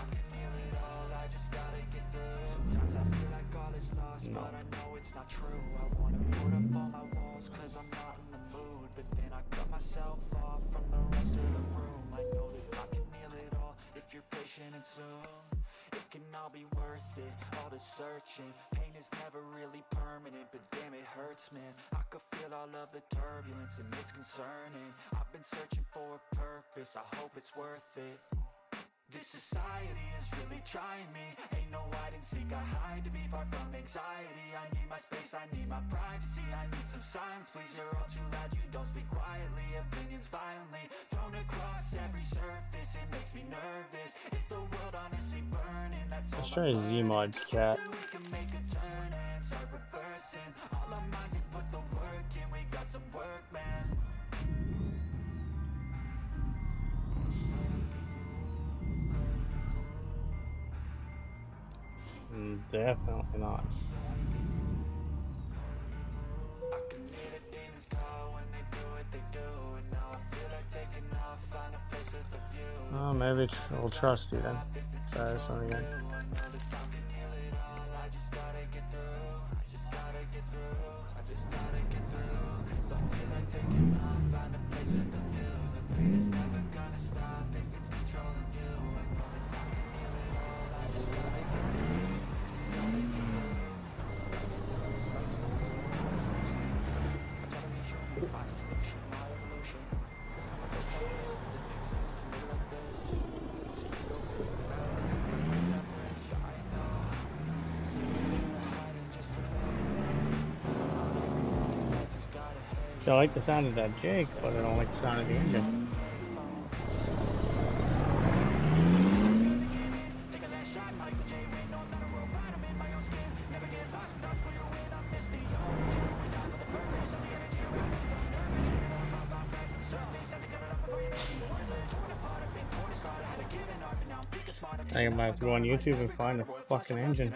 Sometimes I feel like all is lost, No. but I know it's not true. I wanna put up all my walls, cause I'm not in the mood. But then I cut myself off from the rest of the room. I know that I can heal it all if you're patient and soon. It can all be worth it, all the searching. Pain is never really permanent, but damn it hurts, man. I could feel all of the turbulence and it's concerning. I've been searching for a purpose, I hope it's worth it. This society is really trying me. Ain't no hide and seek, I hide to be far from anxiety. I need my space, I need my privacy. I need some silence, please. You're all too loud, you don't speak quietly. Opinions violently thrown across every surface. It makes me nervous. It's the world honestly burning. That's all. Let's try Z-Mod chat. We can make a turn and start reversing. All our minds and put the work in. We got some work, man. Definitely not. I can hear the demons call when they do what they do. And now I feel like taking off, find a place with a view. Oh, maybe we'll trust you then. Try this one again. I know that time can heal it all. I just gotta get through. I just gotta get through. I just gotta get through. Cause I feel like taking off, find a place with a view. The pain is never gonna stop if it's controlling you. I know that time can heal it all. I just gotta get through. I like the sound of that Jake, but I don't like the sound of the engine. I think I might have to go on YouTube and find the fucking engine.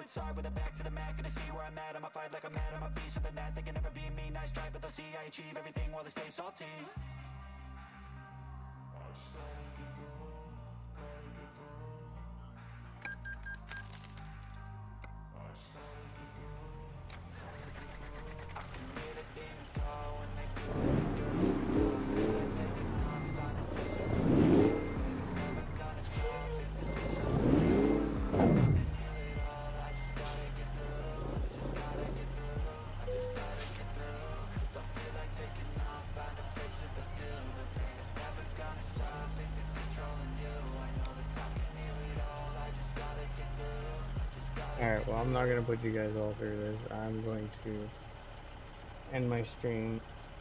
Alright, well, I'm not going to put you guys all through this. I'm going to end my stream.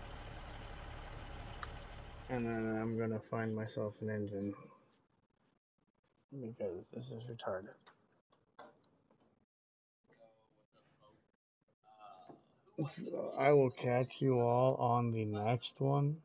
And then I'm going to find myself an engine. Because this is retarded. So I will catch you all on the next one.